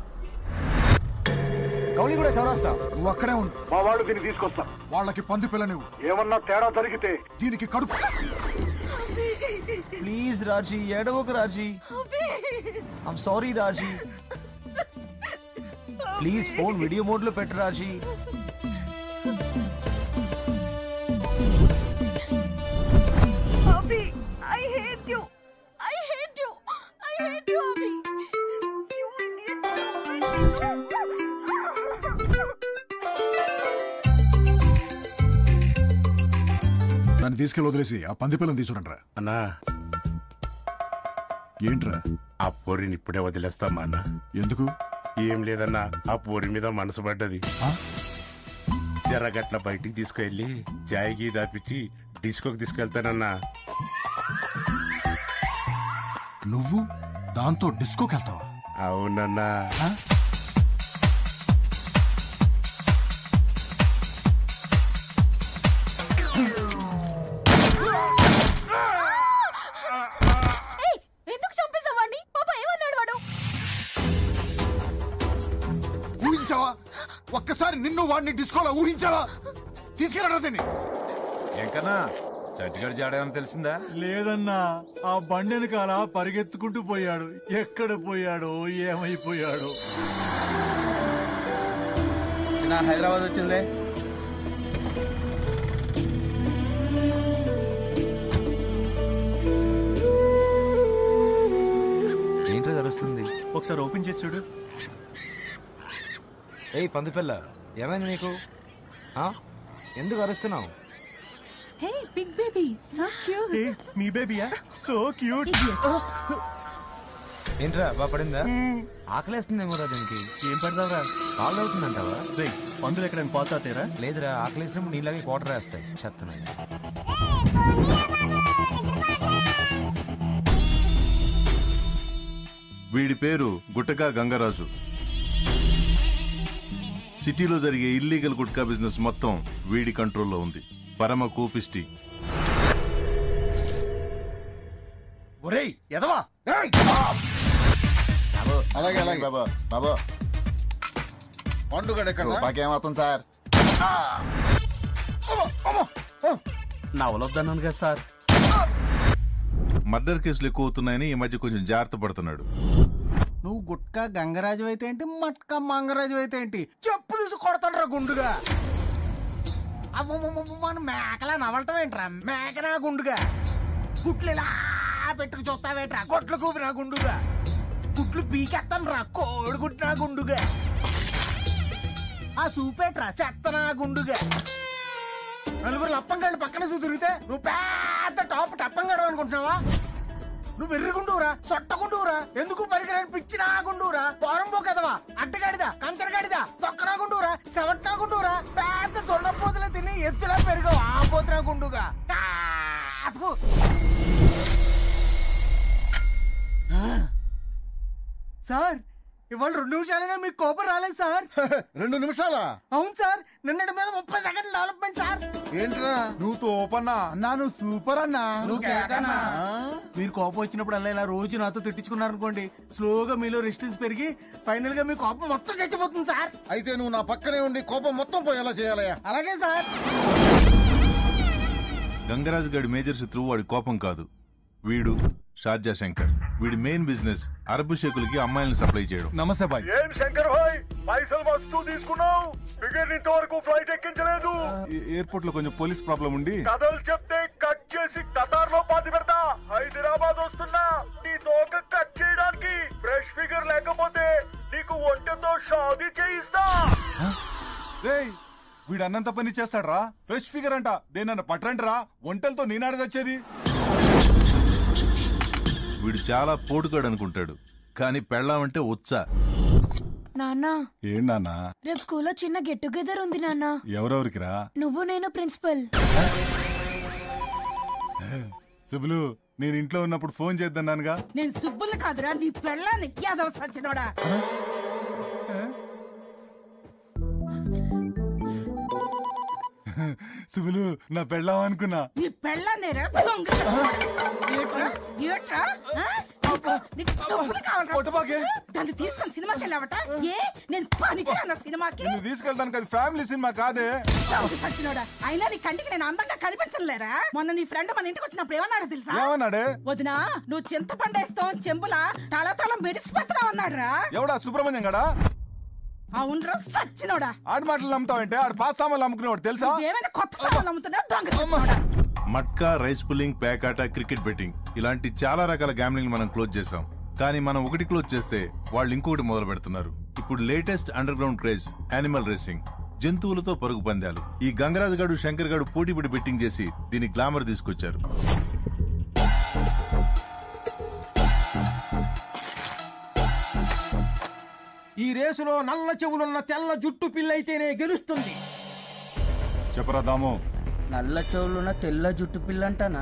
గౌలి కూడా చౌరాస్తా. నువ్వు అక్కడే ఉండు. మా వాళ్ళు దీన్ని తీసుకొస్తా. వాళ్ళకి పంది పిల్ల నువ్వు. ఏమన్నా తేడా జరిగితే దీనికి కడుపు. ప్లీజ్ రాజీ ఏడవకు Raji. I'm sorry Raji. Please phone video mode లో పెట్టు Raji. Abhi I hate you. I hate you. I hate you Abhi. దాన్ని తీసుకెళ్ళి వదిలేసి ఆ పంది పిల్లని తీసుకురంట్రా. అన్నా ఏంట్రా? ఆ పోరిని ఇప్పుడే వదిలేస్తామా అన్న. ఎందుకు? ఏం లేదన్నా ఆ పోరి మీద మనసు పడ్డది. జరగట్ల బయటికి తీసుకెళ్లి చాయ్కి దాపిచ్చి డిస్కోకి తీసుకెళ్తానన్నా. నువ్వు దాంతో డిస్కోకి వెళ్తావా? అవునన్నా. ఎందుకు చంపేశావు వాడిని? పాప ఏమన్నాడు వాడు? ఊహించావా? ఒక్కసారి నిన్ను వాడిని డిస్కోలో ఊహించావా? తీసుకెళ్ళడా దీన్ని? ఎంకన్నా చట్టిగడి జాడేమని తెలిసిందా? లేదన్నా ఆ బండి వెనకాల పరిగెత్తుకుంటూ పోయాడు. ఎక్కడ పోయాడో ఏమైపోయాడో. నా హైదరాబాద్ వచ్చిందే. ఏంట్రా తెలుస్తుంది? ఒకసారి ఓపెన్ చేసి చూడు. ఏయ్ పందిపిల్ల ఏమైంది నీకు? ఎందుకు అరుస్తున్నావు? Hey big baby so cute. మీ బేబీయా? So cute. ఏంట్రా బాగా పడిందా? ఆకలేస్తుందేమో రా దీనికి. ఏం పెడదాంరా? కాల్ అవుతుందంటావా? పందులు ఎక్కడ పాలు తాతారా? లేదురా ఆకలేసినప్పుడు నీలాగే క్వార్టర్ వేస్తాయి. చెత్తనాయి. వీడి పేరు గుట్టకా గంగరాజు. సిటీలో జరిగే ఇల్లీగల్ గుట్కా బిజినెస్ మొత్తం వీడి కంట్రోల్లో ఉంది. పరమ కోపిష్టి. ఒరేయ్ ఎదవా. అలాగే అలాగే బాబా. బాబా పండుగ ఏమవుతుంది సార్? నవలొద్దన్నాను కదా సార్. మర్డర్ కేసులు ఎక్కువ అవుతున్నాయని ఈ మధ్య కొంచెం జాగ్రత్త పడుతున్నాడు. నువ్వు గుట్కా గంగరాజు అయితే ఏంటి, మట్కా మంగరాజు అయితే ఏంటి, చెప్పు తీసి కొడతాడు గుండుగా. మన మేకలా నవలటం ఏంట్రా? మేకనా గుండుగా. గుట్లు ఇలా పెట్టుకు చూస్తావేంట్రా? కొట్లు కూపినా గుండుగా. గుట్లు పీకెత్తాను రా కోడి గుట్టినా గుండుగా. ఆ చూపేట్రా చెత్తనా గుండుగా. నలుగురు లప్పంగాళ్ళు పక్కన తిరిగితే నువ్వు పెద్ద టాప్ టప్పంగాడు అనుకుంటున్నావా? నువ్వు వెర్రిగుండువురా, సొట్టగుండువురా, ఎందుకు పరికరాన్ని పిచ్చినా గుండువురా, పోరంబో కదవా, అడ్డగాడిదా, కంకరగాడిదా, తొక్కనా గుండువురా, సెవట్నా గుండువురా, పెద్ద దొండపోతులు తిని ఎత్తులా పెరిగావు ఆ పోతున్నా గుండుగా. సార్ ఇవాళ 2 నిమిషాలైనా మీకు కోపం రాలేదు సార్. 2 నిమిషాలా? అవును సార్, నిన్నటి మీద 30 సెకండ్ల డెవలప్మెంట్ సార్. ఏంట్రా నువ్వు తోపన్నా? అన్నా నువ్వు సూపర్ అన్నా. నువ్వు కేకన్నా. మీరు కోపం వచ్చినప్పుడు అలా ఇలా రోజు నాతో తిట్టించుకున్నారనుకోండి, స్లోగా మీలో రెసిస్టెన్స్ పెరిగి ఫైనల్ గా మీ కోపం మొత్తం చచ్చిపోతుంది సార్. అయితే నువ్వు నా పక్కనే ఉండి కోపం మొత్తం పోయేలా చేయాలయ్యా. అలాగే సార్. గంగరాజు గడి మేజర్ శత్రువు వాడి కోపం కాదు, వీడు షార్జా శంకర్. వీడి మెయిన్ బిజినెస్ అరబు షేకులకి అమ్మాయిలను సప్లై చేయడం. నమస్తే బాయ్. ఏం శంకర్ భాయ్, పైసలు మస్తు తీసుకున్నావు, బిగర్ ఇంతవరకు ఫ్లైట్ ఎక్కించలేదు. ఎయిర్పోర్ట్ లో కొంచెం పోలీస్ ప్రాబ్లం ఉండి కథలు చెప్తే కట్ చేసి కతార్ లో పాతి పెడతా. హైదరాబాద్ వస్తున్నా నీ తోక కట్ చేయడానికి. ఫ్రెష్ ఫిగర్ లేకపోతే నీకు ఒంటెతో షాదీ చేయిస్తా. వీడు అన్నంత పని చేస్తాడ్రా. ఫ్రెష్ ఫిగర్ అంట, దేనన్నా పట్టరంటరా, ఒంటలతో నేనాడ వచ్చేది. వీడు చాలా పోటుగాడు అనుకుంటాడు, కానీ పెళ్ళామంటే ఉత్సా. నాన్న ఏంటన్నా? రేపు స్కూల్లో చిన్న గెట్ టుగెదర్ ఉంది నాన్న. ఎవరెవరికిరా? నువ్వు నేను ప్రిన్సిపల్. సుబ్బులు, నేను ఇంట్లో ఉన్నప్పుడు ఫోన్ చేద్దన్నానుగా. నేను సుబ్బులు కాదురా, నీ పెళ్ళాన్ని యాదవ సచ్చినోడా. సుబ్బులు, నా పెళ్ళాం అనుకున్నా. నీ పెళ్ళాన్ని దాన్ని తీసుకొని సినిమాకి వెళ్ళావట. ఏ నేను పనికిరానా సినిమాకి? తీసుకెళ్ళడానికి అది ఫ్యామిలీ సినిమా కాదే. సచ్చినోడా, అయినా నీ కంటికి నేను అందంగా కనిపించలేరా? మొన్న నీ ఫ్రెండ్ మన ఇంటికి వచ్చినప్పుడు ఏమన్నాడు తెలుసా? ఏమన్నాడే? వదినా, నువ్వు చింతపండేస్తావు చెంబులా తల మెరిసిపోతున్నావు అన్నాడు రా. ఎవడా? సుబ్రహ్మణ్యం గడా? అవునరా సచ్చినోడా. ఆడి మాటలు నమ్ముతావంటే ఆడు పాస్ సామాన్లు అమ్ముకునేవాడు తెలుసా? ఏమైనా కొత్త సామాన్లు అమ్ముతున్నావు దొంగ. మట్కా, రైస్ పుల్లింగ్, పేకాట, క్రికెట్ బెట్టింగ్ ఇలాంటి చాలా రకాల గ్యామ్లింగ్ మనం క్లోజ్ చేసాం. కానీ మనం ఒకటి క్లోజ్ చేస్తే వాళ్ళు ఇంకొకటి మొదలు పెడుతున్నారు. ఇప్పుడు latest underground craze animal racing, జంతువులతో పరుగు పందాలు. ఈ గంగరాజు గాడు, శంకర్ గాడు పోటీపడి బెట్టింగ్ చేసి దీని గ్లామర్ తీసుకొచ్చారు. ఈ రేసులో నల్ల చెవులున్న తెల్ల జుట్టు పిల్లయితేనే గెలుస్తుంది. చెప్పరా దాము. నల్ల చెవులున్న తెల్ల జుట్టు పిల్లంటానా?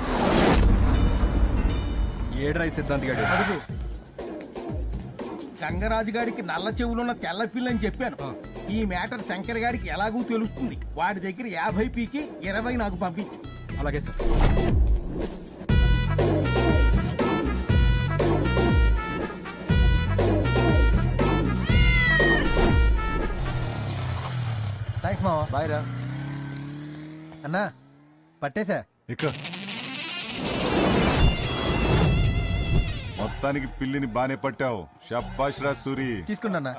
ఏడ్రై సిద్ధాంతి గాడు. అడుగు. గంగరాజు గాడికి నల్ల చెవులున్న తెల్ల పిల్లని చెప్పాను. ఈ మ్యాటర్ శంకర్ గాడికి ఎలాగూ తెలుస్తుంది. వాడి దగ్గర 50 పీకి 20 నాకు పంపించు. అలాగే సార్. థ్యాంక్స్ మావా. బాయ్ రా. అన్నా పట్టేశా. మొత్తానికి పిల్లిని బానే పట్టావు. షబ్బాష్ రా సూరి. తీసుకున్నా.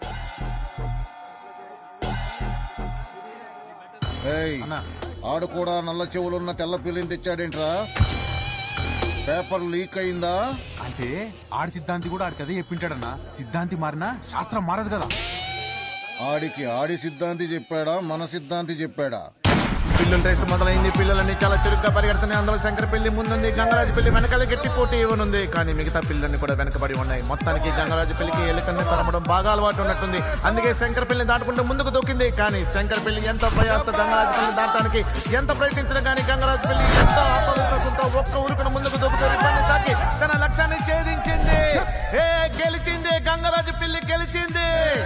ఆడు కూడా నల్ల చెవులున్న తెల్ల పిల్లిని తెచ్చాడేంట్రా? పేపర్ లీక్ అయిందా? అంటే ఆడి సిద్ధాంతి కూడా ఆడికి అదే చెప్పింటాడన్నా. సిద్ధాంతి మారినా శాస్త్రం మారదు కదా. ఆడికి ఆడి సిద్ధాంతి చెప్పాడా, మన సిద్ధాంతి చెప్పాడా? పిల్లల రేసు మొదలైంది. పిల్లలన్నీ చాలా చురుగ్గా పరిగెడుతున్నాయి. అందులో శంకర పెళ్లి ముందుంది, గంగరాజు పెళ్లి వెనకాల గట్టి పోటీ ఇవ్వనుంది. కానీ మిగతా పిల్లల్ని కూడా వెనకబడి ఉన్నాయి. మొత్తానికి గంగరాజు పెళ్లికి ఎలుకల్ని తరమడం బాగా అలవాటు ఉన్నట్టుంది. అందుకే శంకర పెళ్లిని దాటుకుంటూ ముందుకు దూకింది. కానీ శంకర పెళ్లి ఎంత ప్రయాస గంగరాజు పెళ్లి దాటడానికి ఎంత ప్రయత్నించినా కానీ గంగరాజు పెళ్లి ఎంతో ఆత్మవిశ్వాసంతో ఒక్క ఊరుకుని ముందుకు దూకుతూ రిబ్బన్ని తాకి తన లక్ష్యాన్ని ఛేదించింది. గెలిచింది, గంగరాజు పెళ్లి గెలిచింది.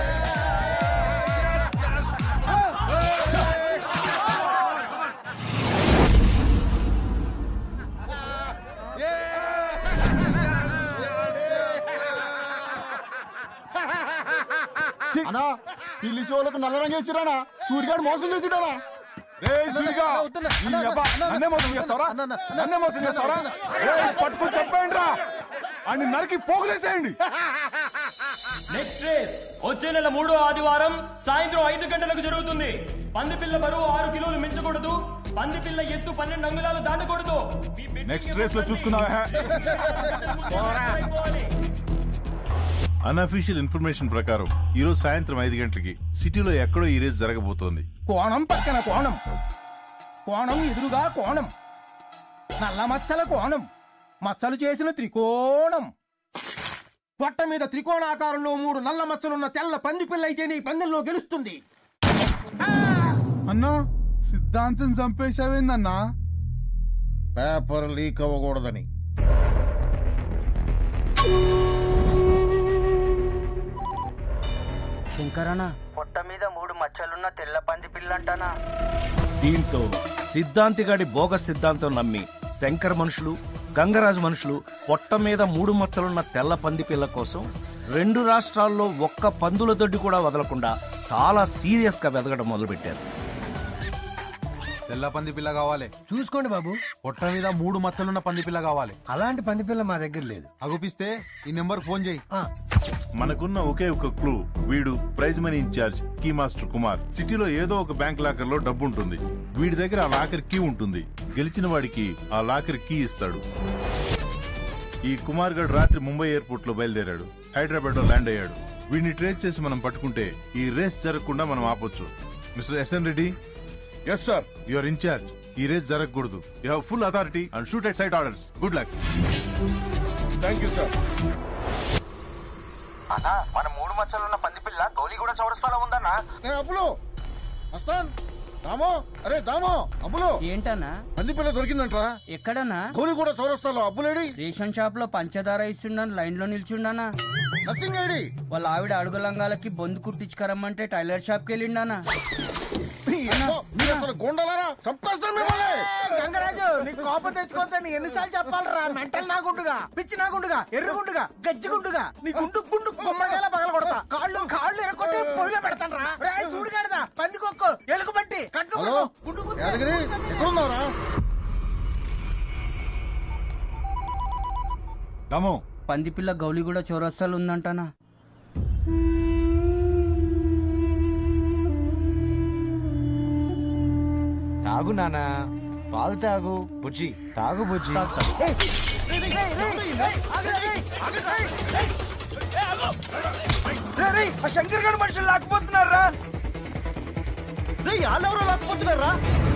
అన్నా పిల్లి షోలకు నల్ల రంగు వేసిరానా? సూర్యగాడు మోసం చేసిడానా? పట్టుకుని చెప్పండి రా, అని నరికి పోగులేసేయండి. నెక్స్ట్ రేస్ వచ్చే నెల 3వ ఆదివారం సాయంత్రం 5 గంటలకు జరుగుతుంది. పందిపిల్ల బరువు 6 కిలోలు మించకూడదు. పందిపిల్ల ఎత్తు 12 అంగుళాలు దాటకూడదు. నెక్స్ట్ రేస్ లో చూసుకున్నావా? అన్అఫీషియల్ ఇన్ఫర్మేషన్ ప్రకారం ఈరోజు సాయంత్రం 5 గంటలకి సిటీలో ఎక్కడో ఈ రేస్ జరగబోతోంది. కోణం పక్కన కోణం, కోణం ఎదురుగా కోణం, నల్ల మచ్చల కోణం, మచ్చలు చేసిన త్రికోణం, పొట్ట మీద త్రికోణాకారంలో 3 నల్ల మచ్చలున్న తెల్ల పంది పిల్ల అయితే నీ పందెంలో గెలుస్తుంది. అన్నా సిద్ధాంతం చంపేశావేందన్నా? Paper leak అవ్వకూడదని. శంకరనా పొట్ట మీద 3 మచ్చలున్న తెల్ల పంది పిల్లంటానా. దీంతో సిద్ధాంతిగాడి బోగస్ సిద్ధాంతం నమ్మి శంకర్ మనుషులు, గంగరాజు మనుషులు పొట్ట మీద 3 మచ్చలున్న తెల్ల పంది పిల్ల కోసం 2 రాష్ట్రాల్లో ఒక్క పందుల దొడ్డి కూడా వదలకుండా చాలా సీరియస్ గా వెతకడం మొదలుపెట్టారు. తెల్ల పంది పిల్ల కావాలి. చూసుకోండి బాబు. పొట్ట మీద 3 మచ్చలున్న పంది పిల్ల కావాలి. అలాంటి పంది పిల్ల మా దగ్గర లేదు. అగుపిస్తే ఈ నెంబర్ ఫోన్ చేయి. మనకున్న ఒకే ఒక క్లూ, వీడు prize money incharge key master Kumar. సిటీలో ఏదో ఒక బ్యాంక్ లాకర్ లో డబ్బు ఉంటుంది. వీడి దగ్గర ఆ లాకర్ కీ ఉంటుంది. గెలిచిన వాడికి ఆ లాకర్ కీ ఇస్తాడు. ఈ కుమార్ గడ్ రాత్రి ముంబై ఎయిర్పోర్ట్ లో బయలుదేరాడు. హైదరాబాద్ లో ల్యాండ్ అయ్యాడు. వీడిని ట్రేస్ చేసి మనం పట్టుకుంటే ఈ రేస్ జరగకుండా మనం ఆపొచ్చు. Mister S N Reddy. Yes sir. Your incharge. ఈ రేస్ జరగకూడదు. You have full authority and shoot at sight orders. Good luck. Thank you sir. అన్నా, మన 3 మచ్చలున్న పంది పిల్ల గౌలిగూడ చౌరస్తాలో ఉందన్నా. అబ్బులు వస్తాన్. దామో, అరే దామో, అబ్బులు ఏంటన్నా? పంది పిల్ల దొరికిందంట్రా. ఎక్కడన్నా? గోలిగూడ చౌరస్తాలో. అబ్బులేడి? రేషన్ షాప్ లో పంచదార ఇస్తుండని లైన్ లో నిల్చుండానా. Nothing ID. వాళ్ళ ఆవిడ అడుగు లంగాలకి బొందు కుట్టించుకరమ్మంటే టైలర్ షాప్ కి వెళ్ళిండానా. గంగరాజు, నీకు కోపం తెచ్చుకోవద్దని ఎన్నిసార్లు చెప్పాలరా? మెంటల్ నాగుండుగా, పిచ్చి నాగుండుగా, ఎర్రగుండుగా, గజ్జిగుండుగా, నీ గుండు గుండు కొమ్మడిగా పగల కొడతా. కాళ్ళు ఎరకొట్టి పొయ్యిలో పెడతాను రా. సూడిగాడదా, పందికొక్కు, ఎలుగు బట్టి పంది పిల్ల గౌలిగూడ చౌరస్తాలు ఉందంటానా. తాగు నానా, పాలు తాగు. బుజ్జి తాగు బుజ్జి. శంకర్ గారు మనుషులు లాక్కుపోతున్నారా? వాళ్ళెవరో లాక్కుపోతున్నారా?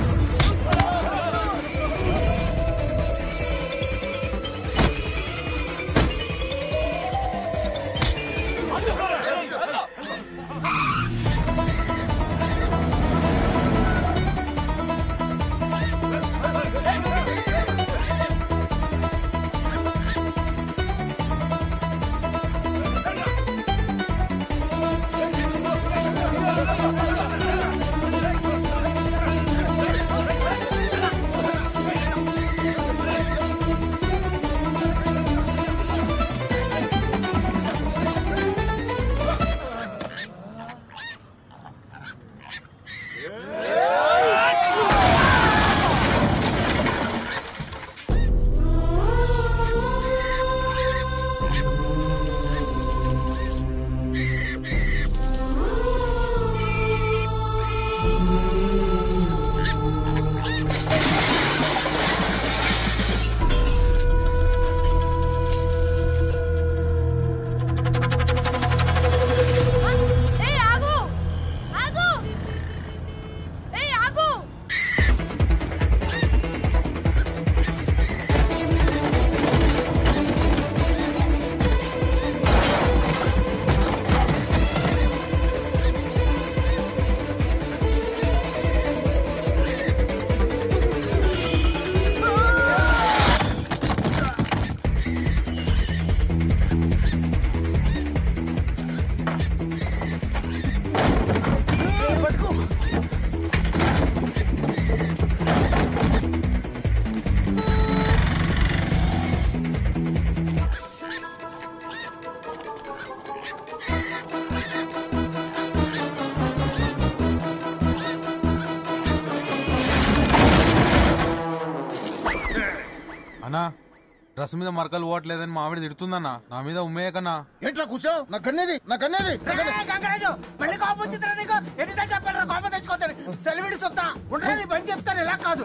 అన్నా, డ్రెస్ మీద మరకలు పోవట్లేదని మా ఆవిడ తిడుతుందన్నా. నా మీద ఉమ్మయ్య కన్నా. ఏంట్రా కూర్చో? నా కన్నేది, నా కన్నేది. గంగరాజు, మళ్ళీ కోపం వచ్చిందిరా నీకు? ఎన్నిసార్లు చెప్పాలరా కోపం తెచ్చుకోతాను? సెలవిడి చెప్తా ఉండరా, నీ పని చెప్తాను. ఇలా కాదు.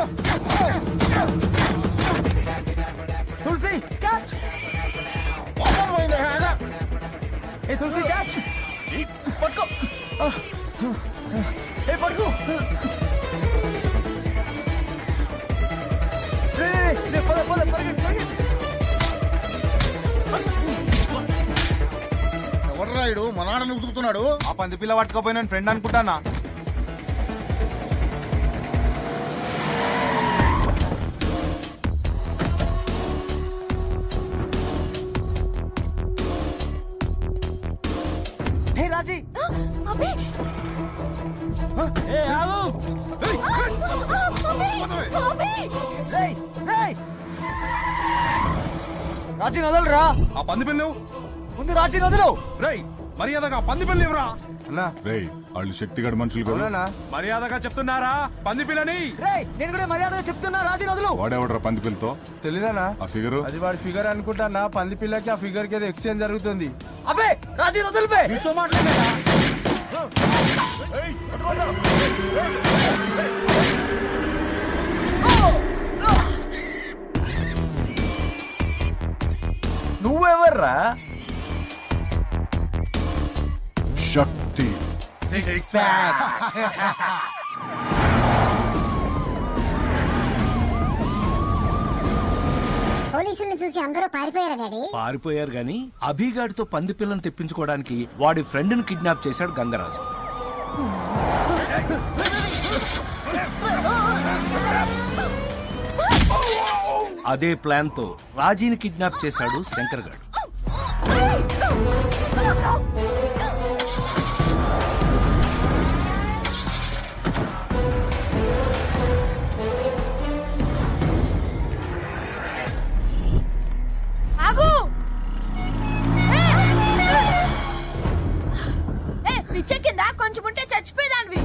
తులసి క్యాచ్. ఏ తులసి క్యాచ్. పట్టుకో. ఏ పట్టుకో. ఎవర్రాయుడు మా నాన్నని ఉతుకుతున్నాడు? ఆ పంది పిల్ల పట్టుకోపోయిన ఫ్రెండ్ అనుకుంటానా. రాజీ అబ్బే ఏ ఆగు రేయ్ రేయ్ రాజీ వదలరా. ఆ పంది పిల్లు ముందు రాజీ వదలు. రేయ్ మర్యాదగా పంది పిల్లి ఇవ్వరా. అన్నా రేయ్ వాళ్ళు శక్తిగడ మనుషులు కదా. మర్యాదగా చెప్తున్నారా పంది పిల్లని. రేయ్ నేను కూడా మర్యాదగా చెప్తున్నా రాజీ వదలు. వాడేవడరా పంది పిల్లతో తెలీదానా ఆ ఫిగరు? అది వాడి ఫిగర్ అనుకుంటా. పంది పిల్లకి ఆ ఫిగర్ కి ఏదో ఎక్స్చేంజ్ జరుగుతుంది. అబ్బే రాజీ వదిలిపే. నీతో మాట్లాడలేదా. నువ్వెవర్రా? శక్తి. పోలీసుల్ని చూసి అందరూ పారిపోయారా డాడీ? పారిపోయారు గాని అభిగాడితో పంది పిల్లని తెప్పించుకోవడానికి వాడి ఫ్రెండ్ ని కిడ్నాప్ చేశాడు గంగరాజు. అదే ప్లాన్ తో రాజీని కిడ్నాప్ చేశాడు శంకర్ గాడు. పిచ్చ కింద కొంచెం ఉంటే చచ్చిపోయేదానివి.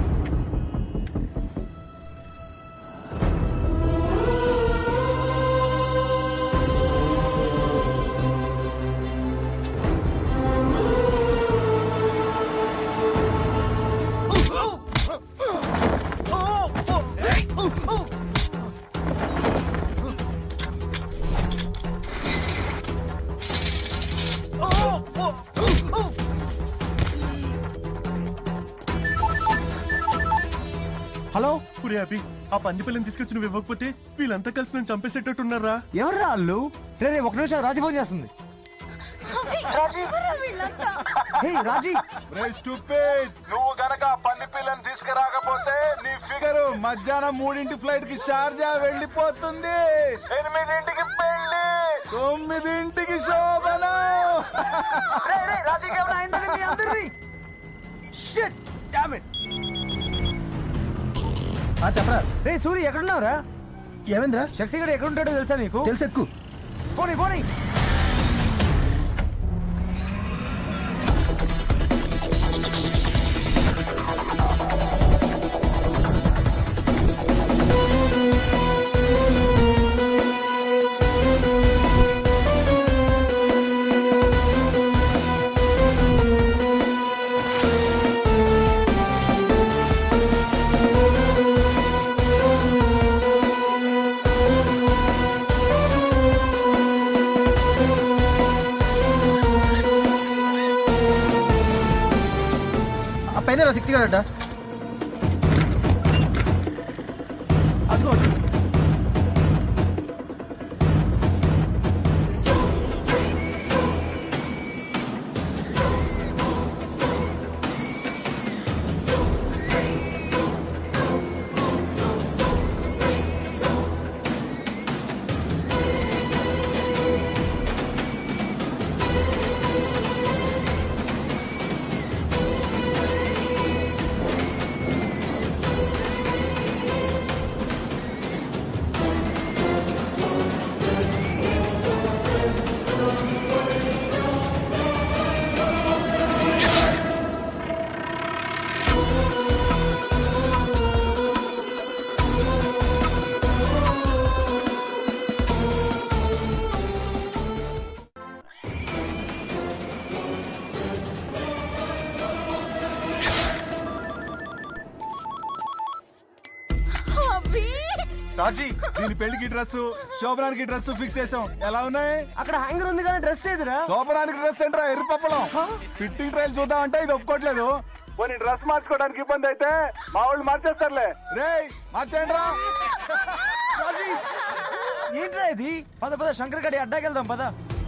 హలో పురి అభి, ఆ పంది పిల్లని తీసుకొచ్చి నువ్వు ఇవ్వకపోతే వీళ్ళంతా కలిసి నన్ను చంపేసేటట్టున్నారా? ఎవర్రా వాళ్ళు? రే ఒక నిమిషం రాజీ ఫోన్ చేస్తుంది. రాజీ నువ్వు గనక పంది పిల్లని తీసుకురాకపోతే నీ ఫిగర్ మధ్యాహ్నం 3 ఫ్లైట్ కి షార్జా వెళ్ళిపోతుంది. 8కి పెళ్లి, 9కి శోభనం. రాజీకి ఏమైనా అయిందని మీ అందరినీ. Shit, damn it. చెప్పరా. రే సూరి ఎక్కడున్నావురా? ఏమైందిరా? శక్తిగడ ఎక్కడుంటాడో తెలుసా నీకు? తెలుసు. ఎక్కు పోనీ పోనీ. పైన శక్తిగడ అదిగో. రాజీ దీని పెళ్లికి డ్రెస్, శోభనానికి డ్రెస్ ఫిక్స్ చేసాం. ఎలా ఉన్నాయి? అక్కడ హ్యాంగర్ ఉంది కానీ డ్రెస్ ఏదిరా? శోభనానికి డ్రెస్ ఏంట్రా ఎర్రపప్పలం. ఫిట్టింగ్ ట్రయల్ చూద్దామంటే ఇది ఒప్పుకోవట్లేదు. పోనీ డ్రెస్ మార్చుకోవడానికి ఇబ్బంది అయితే మా వాళ్ళు మార్చేస్తారులే. రేయ్ మార్చేయండి రా. ఏంట్రా ఇది? పద పద శంకర్ గడి అడ్డాకి వెళ్దాం పద.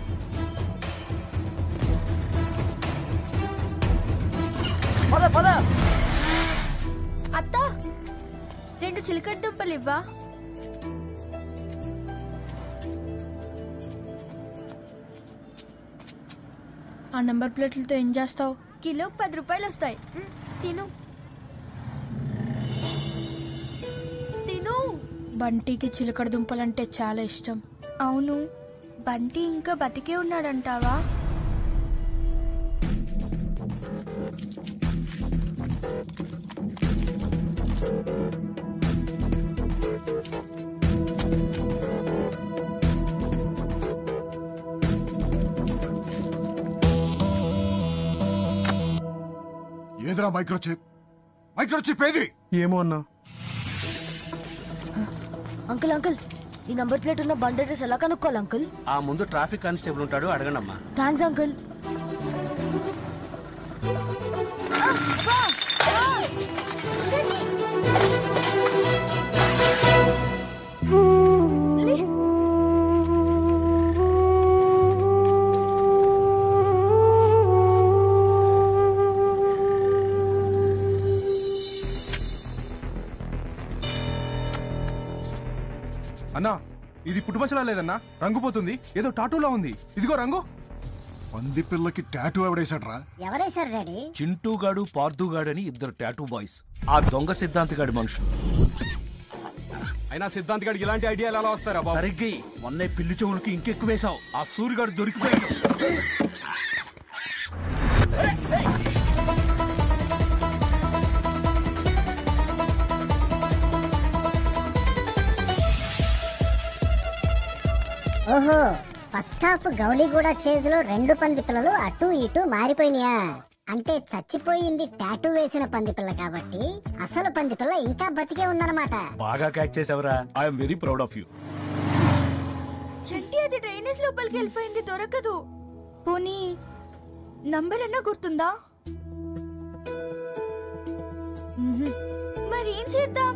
పద పద. అత్త 2 చిలకడ దుంపలు ఇవ్వా? ఆ నంబర్ ప్లేట్లతో ఏం చేస్తావు? కిలో 10 రూపాయలు వస్తాయి. తిను తిను. బంటికి చిలకడ దుంపలంటే చాలా ఇష్టం. అవును, బంటి ఇంకా బతికే ఉన్నాడంటావా? ఏదిరా మైక్రోచిప్ ఏది? ఏమో అన్నా. అంకుల్ అంకుల్, ఈ నంబర్ ప్లేట్ ఉన్న బండి అడ్రస్ ఎలా కనుక్కోవాలి అంకుల్? ఆ ముందు ట్రాఫిక్ కానిస్టేబుల్ ఉంటాడు, అడగండి అమ్మా. Thanks uncle. అన్నా, ఇది పుట్టుమచ్చలా లేదన్నా, రంగు పోతుంది. ఏదో టాటూలా ఉంది. ఇదిగో రంగు. పంది పిల్లకి టాటూ ఎవడేసాడ్రా? ఎవరేసారు డాడీ? చింటూగాడు పార్థుగాడు అని ఇద్దరు టాటూ బాయ్స్. ఆ దొంగ సిద్ధాంతిగాడి మనుషులు. అయినా సిద్ధాంత్ గడికి ఇలాంటి ఐడియాలు ఎలా వస్తారా బాబు? సరిగ్గి మొన్నే పిల్లి చెవులకి ఇంకెక్కువ వేశావు. ఆ సూర్యగాడు దొరికిపోయాడు. ఓహో, ఫస్ట్ హాఫ్ గౌలిగూడ చేజ్ లో 2 పంది పిల్లలు అటు ఇటు మారిపోయినాయా? అంటే చచ్చిపోయింది టాటూ వేసిన పంది పిల్ల కాబట్టి అసలు పంది పిల్ల ఇంకా బతికే ఉందన్నమాట. బాగా క్యాచ్ చేసావురా. I'm very proud of you. చంటి, అది డ్రైనేజ్ లోపలికి వెళ్ళిపోయింది, దొరకదు. పోనీ నంబర్ అన్నా గుర్తుందా? మరి ఏం చేద్దాం?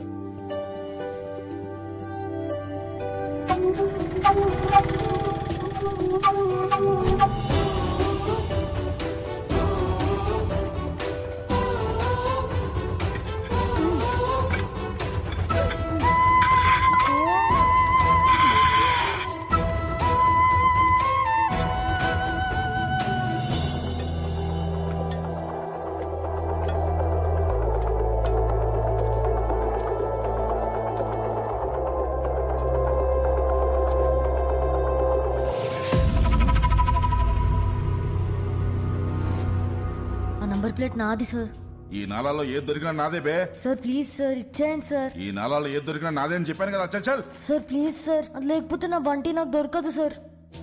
ప్లేట్ నాది సార్. ఈ నాలాలో ఏది దొరికినా నాదే బే. సార్ ప్లీజ్ సార్, ఇచ్చేయండి సార్. ఈ నాలాలో ఏది దొరికినా నాదే అని చెప్పాను కదా. చల్ సార్ ప్లీజ్ సార్, అది లేకపోతే నా బంటి నాకు దొరకదు సార్.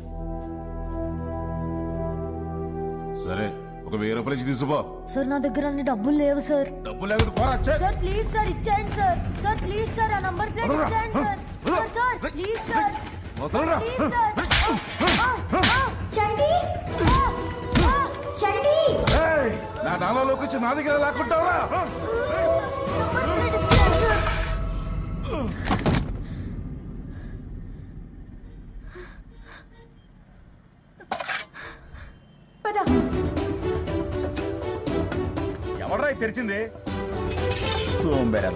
సరే, ఒక 1000 రూపాయలు ఇచ్చి తీసుకుపో. సార్ నా దగ్గర అన్ని డబ్బులు లేవు సార్. డబ్బులు లేకపోతే పోరా. సార్ ప్లీజ్ సార్, ఇచ్చేయండి సార్. సార్ ప్లీజ్ సార్, ఆ నంబర్ ప్లేట్ ఇచ్చేయండి sir. Sir please sir, please sir. చండి చండి, నా నాలోకి వచ్చి నా దగ్గర లాక్కుంటావా? ఎవడ్రా తెరిచింది? సోంబేరా.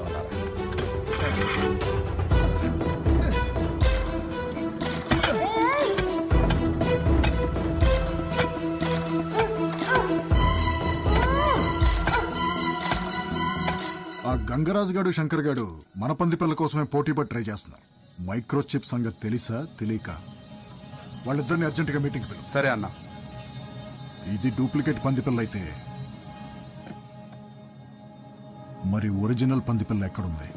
ఆ గంగరాజు గాడు శంకర్ గాడు మన పంది పిల్ల కోసమే పోటీ పడి ట్రై చేస్తున్నారు. మైక్రోచిప్ సంగతి తెలుసా తెలియక వాళ్ళిద్దరిని అర్జెంటుగా మీటింగ్ పిలు. సరే అన్న. ఇది డూప్లికేట్ పంది పిల్ల అయితే మరి ఒరిజినల్ పంది పిల్ల ఎక్కడుంది?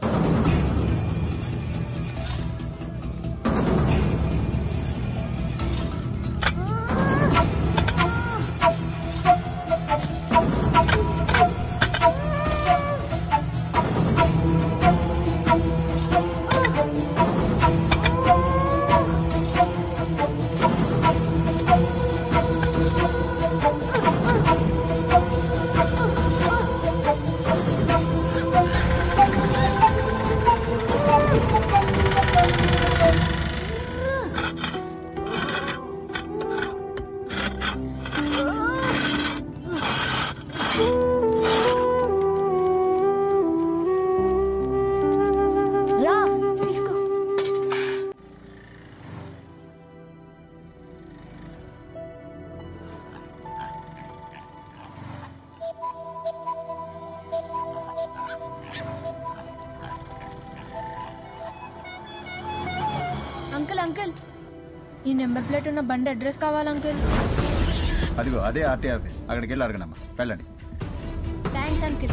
అంకుల్ ఈ నెంబర్ ప్లేట్ ఉన్న బండి అడ్రస్ కావాలి అంకుల్. అదిగో అదే ఆర్టీ ఆఫీస్, అక్కడికి వెళ్ళి అడగనమ్మా, వెళ్ళండి. Thanks uncle.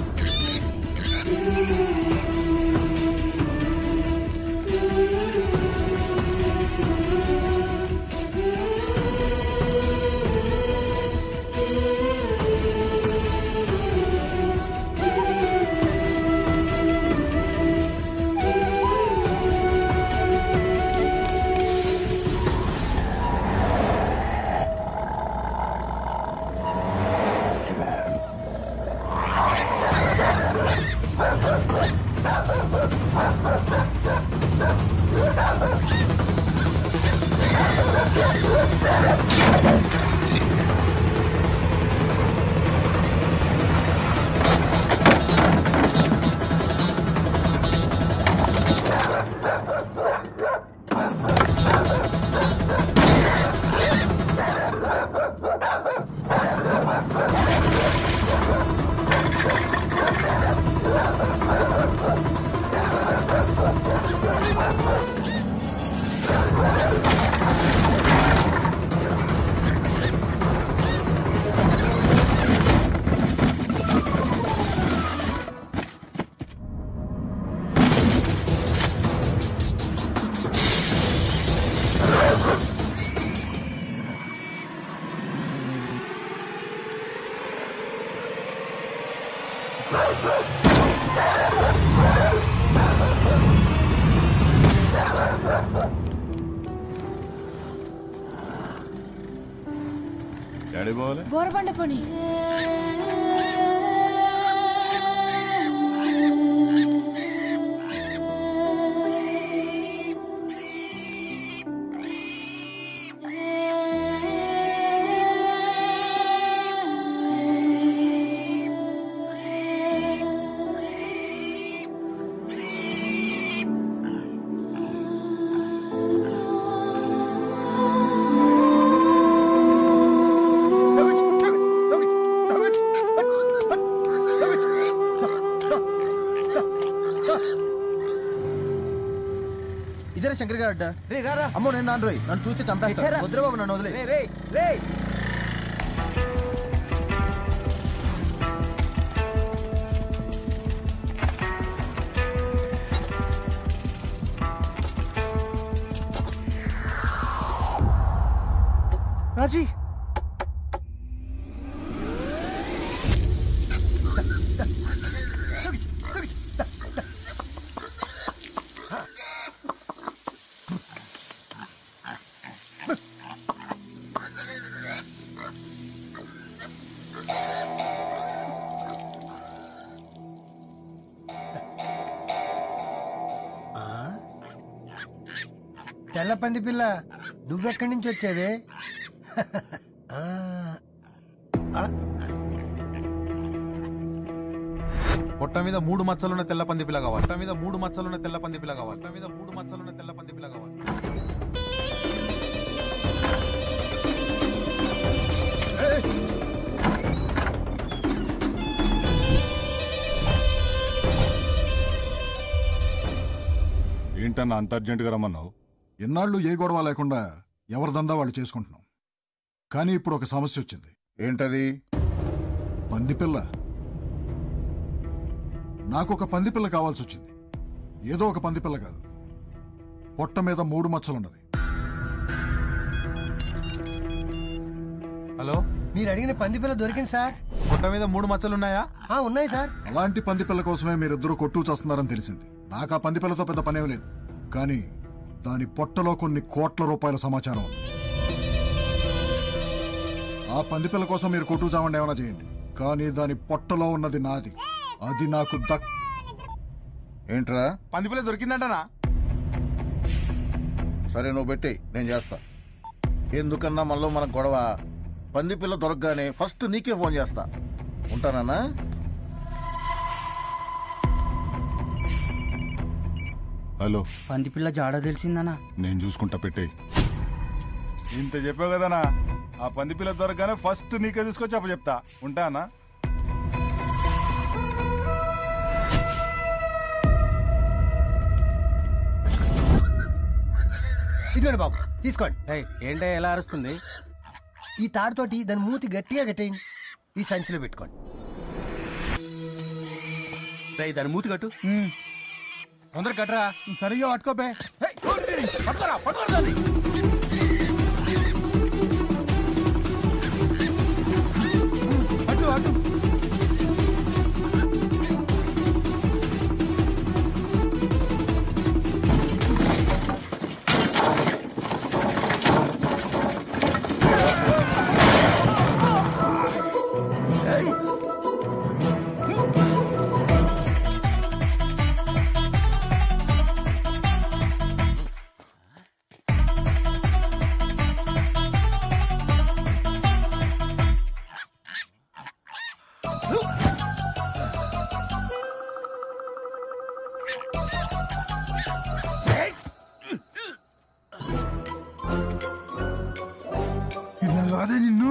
బోరబండ పని ఇదే శంకర్ గారు అడ్డ. అమ్మో నేను నాన్న రోయ్, నన్ను చూస్తే చంపేస్తా. వద్దురా బాబు, నన్ను వదిలే. రాజీ తెల్ల పంది పిల్ల, నువ్వెక్కడి నుంచి వచ్చావే? పొట్ట మీద 3 మచ్చలున్న తెల్ల పంది పిల్ల కావాలి. పొట్ట మీద 3 మచ్చలున్న తెల్ల పంది పిల్ల కావాలి. పొట్ట మీద 3 మచ్చలున్న తెల్ల పంది పిల్ల కావాలి. ఏంటన్నా అంత అర్జెంటుగా రమ్మన్నావు? ఎన్నాళ్ళు ఏ గొడవ లేకుండా ఎవరి దందా వాళ్ళు చేసుకుంటున్నాం. కానీ ఇప్పుడు ఒక సమస్య వచ్చింది. ఏంటది? పందిపిల్ల. నాకు ఒక పందిపిల్ల కావాల్సి వచ్చింది. ఏదో ఒక పందిపిల్ల కాదు, పొట్ట మీద 3 మచ్చలున్నది. హలో, మీరు అడిగిన పందిపిల్ల దొరికింది సార్. పొట్ట మీద 3 మచ్చలున్నాయా? ఉన్నాయి సార్. అలాంటి పందిపిల్ల కోసమే మీరిద్దరూ కొట్టు చేస్తున్నారని తెలిసింది. నాకు ఆ పందిపిల్లతో పెద్ద పనేం లేదు, కానీ దాని పొట్టలో కొన్ని కోట్ల రూపాయల సమాచారం ఉంది. ఆ పందిపిల్ల కోసం మీరు కొట్టు చావండి, ఏమైనా చేయండి, కానీ దాని పొట్టలో ఉన్నది నాది. అది నాకు ఏంట్రా? పందిపిల్ల దొరికిందంటనా? సరే నువ్వు పెట్టి నేను చేస్తా. ఎందుకన్నా మనలో మనకు గొడవ. పందిపిల్ల దొరకగానే ఫస్ట్ నీకే ఫోన్ చేస్తా. ఉంటానన్నా? హలో, పందిపిల్ల జాడ తెలిసిందనా? నేను చూసుకుంటా, పెట్టే. ఇంత చెప్పావు కదనా, ఆ పందిపిల్ల దొరకగానే ఫస్ట్ నీకే తీసుకొచ్చి అప్పు చెప్తా. ఉంటానా? ఇదిగోండి బాబు తీసుకోండి. ఏంటో ఎలా అరుస్తుంది? ఈ తాడుతోటి దాని మూతి గట్టిగా కట్టేయండి. ఈ సంచిలో పెట్టుకోండి. దాని మూతి కట్టు. తొందర కట్టరా. సరిగా పట్టుకోపే. పట్టుకోరా పట్టుకోరా. అటు అటు. ఇలా కాదే నిన్ను.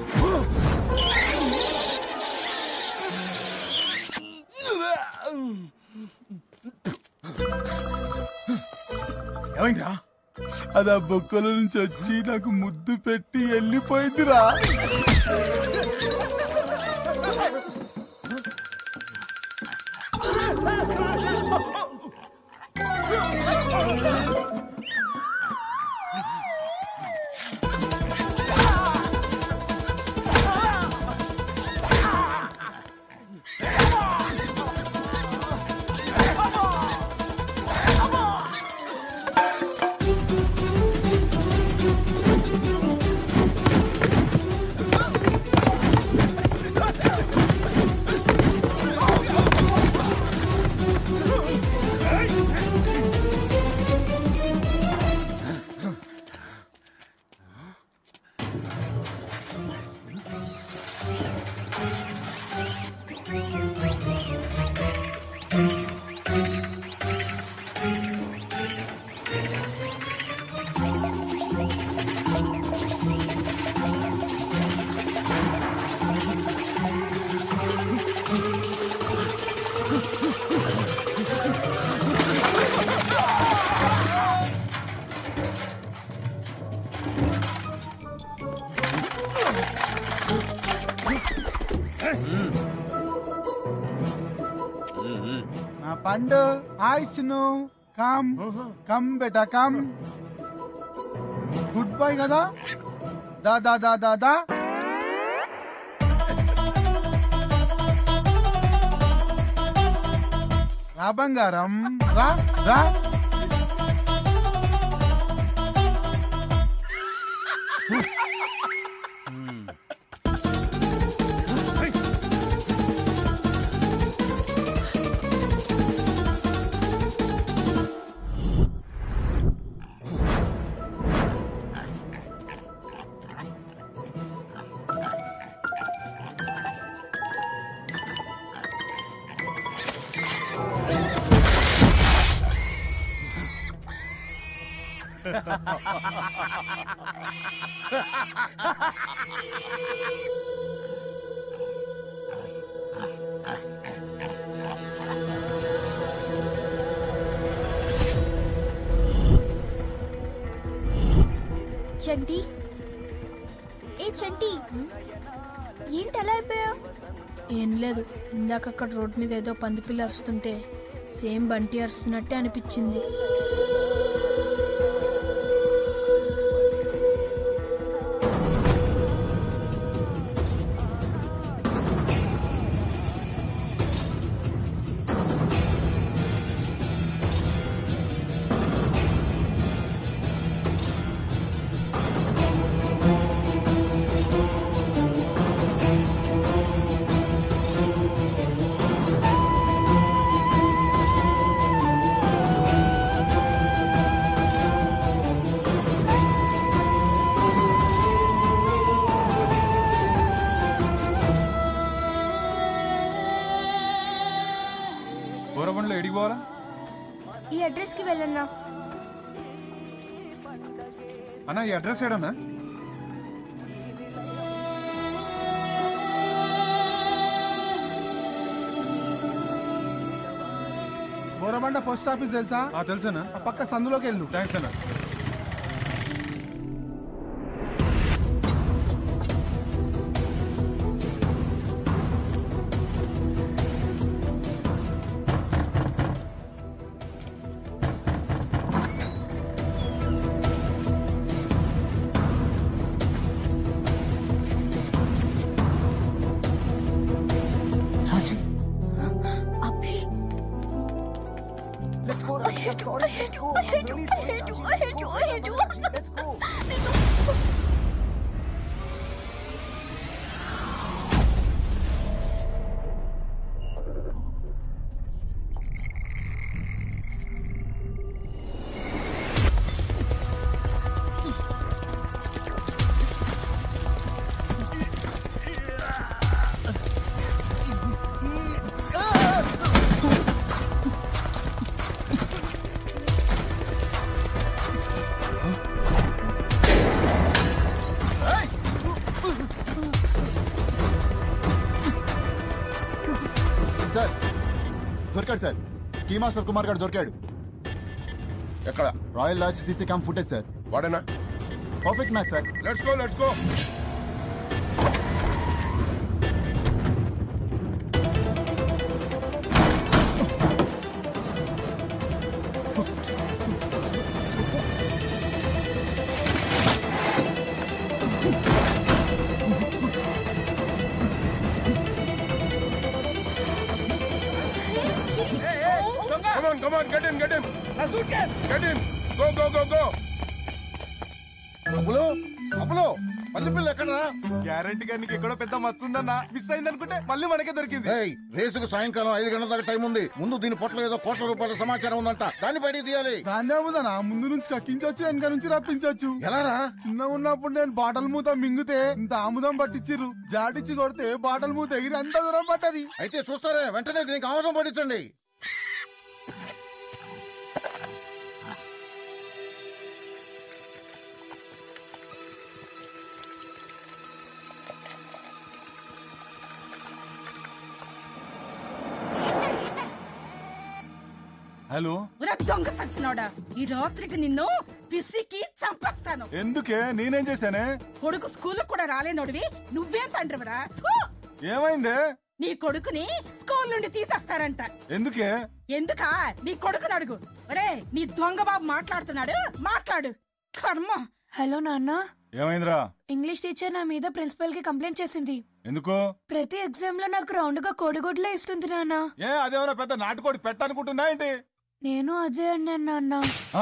ఏమైందిరా? అది ఆ బొక్కల నుంచి వచ్చి నాకు ముద్దు పెట్టి వెళ్ళిపోయిందిరా. పండు హాయ్ చిన్ను. కమ్ కమ్ బేటా కమ్. గుడ్ బాయ్ కదా. దా దా దా దా దా. రా బంగారం రా రా. చంటి, ఏ చంటి, ఏంటి అలా అయిపోయా? ఏం లేదు, ఇందాక అక్కడ రోడ్ మీద ఏదో పందిపిల్ల అరుస్తుంటే సేమ్ బంటి అరుస్తున్నట్టే అనిపించింది. గోరబండ్లో ఎడికి పోవాలా? ఈ అడ్రస్ కి వెళ్ళన్నా. అన్నా ఈ అడ్రస్ ఏడన్నా? గోరబండ పోస్ట్ ఆఫీస్ తెలుసా? తెలుసా. పక్క సందులోకి వెళ్ళు. థ్యాంక్స్ అన్నా. I hate you. I hate you. I hate you. I hate you. I hate you. Let's go. Sir దొరికాడు sir key master Kumar garu దొరికాడు. ఎక్కడ? Royal lodge CC cam footage sir. వాడేనా? Perfect match sir. Let's go let's go. Come on, get him. Na suitcase. Get him. Go. అప్పులో పందిపిల్ల ఎక్కడరా? గ్యారంటీగా నీకు ఎక్కడో పెద్ద మచ్చుందన్నా, మిస్ అయిందనుకుంటే మళ్ళీ మనకే దొరికింది. రేసుకు సాయంకాలం 5 గంటల దాకా టైం ఉంది. ముందు దీని పొట్టలో ఏదో కోట్ల రూపాయల సమాచారం ఉందంట, దాన్ని బయటికి తీయాలి. దాందేముందనా, ముందు నుంచి కక్కించొచ్చు, వెనక నుంచి రప్పించొచ్చు. ఎలారా? చిన్న ఉన్నప్పుడు నేను బాటల్ మూత మింగితే ఇంత ఆముదం పట్టించిర్రు, జాటిచ్చి కొడితే బాటల్ మూత ఎగిరి అంత దూరం పట్టది. అయితే చూస్తారే, వెంటనే దీనికి ఆముదం పట్టించండి. హలో, దొంగ సచ్చినోడా, ఈ రాత్రికి నిన్ను పిసికి చంపేస్తాను. ఎందుకే? నేనేం చేశానే? కొడుకు స్కూల్ కూడా రాలేనోడివి, నువ్వేం తండ్రివరా? ఏమైందే? నీ కొడుకుని స్కూల్ నుండి తీసేస్తారంట. ఎందుకే? ఎందుకా? నీ కొడుకుని అడుగు. ఒరే, నీ దొంగ బాబు మాట్లాడుతున్నాడు, మాట్లాడు. కర్మ. హలో నాన్న. ఏమైందిరా? ఇంగ్లీష్ టీచర్ నా మీద ప్రిన్సిపల్ కి కంప్లైంట్ చేసింది. ఎందుకు? ప్రతి ఎగ్జామ్ లో నాకు రౌండ్ గా కోడిగుడ్లే ఇస్తుంది నాన్న. అదేమన్నా పెద్ద నాటుకోడి పెట్టనుకుంటున్నా ఏంటి? నేను అదే అన్నాను నాన్న.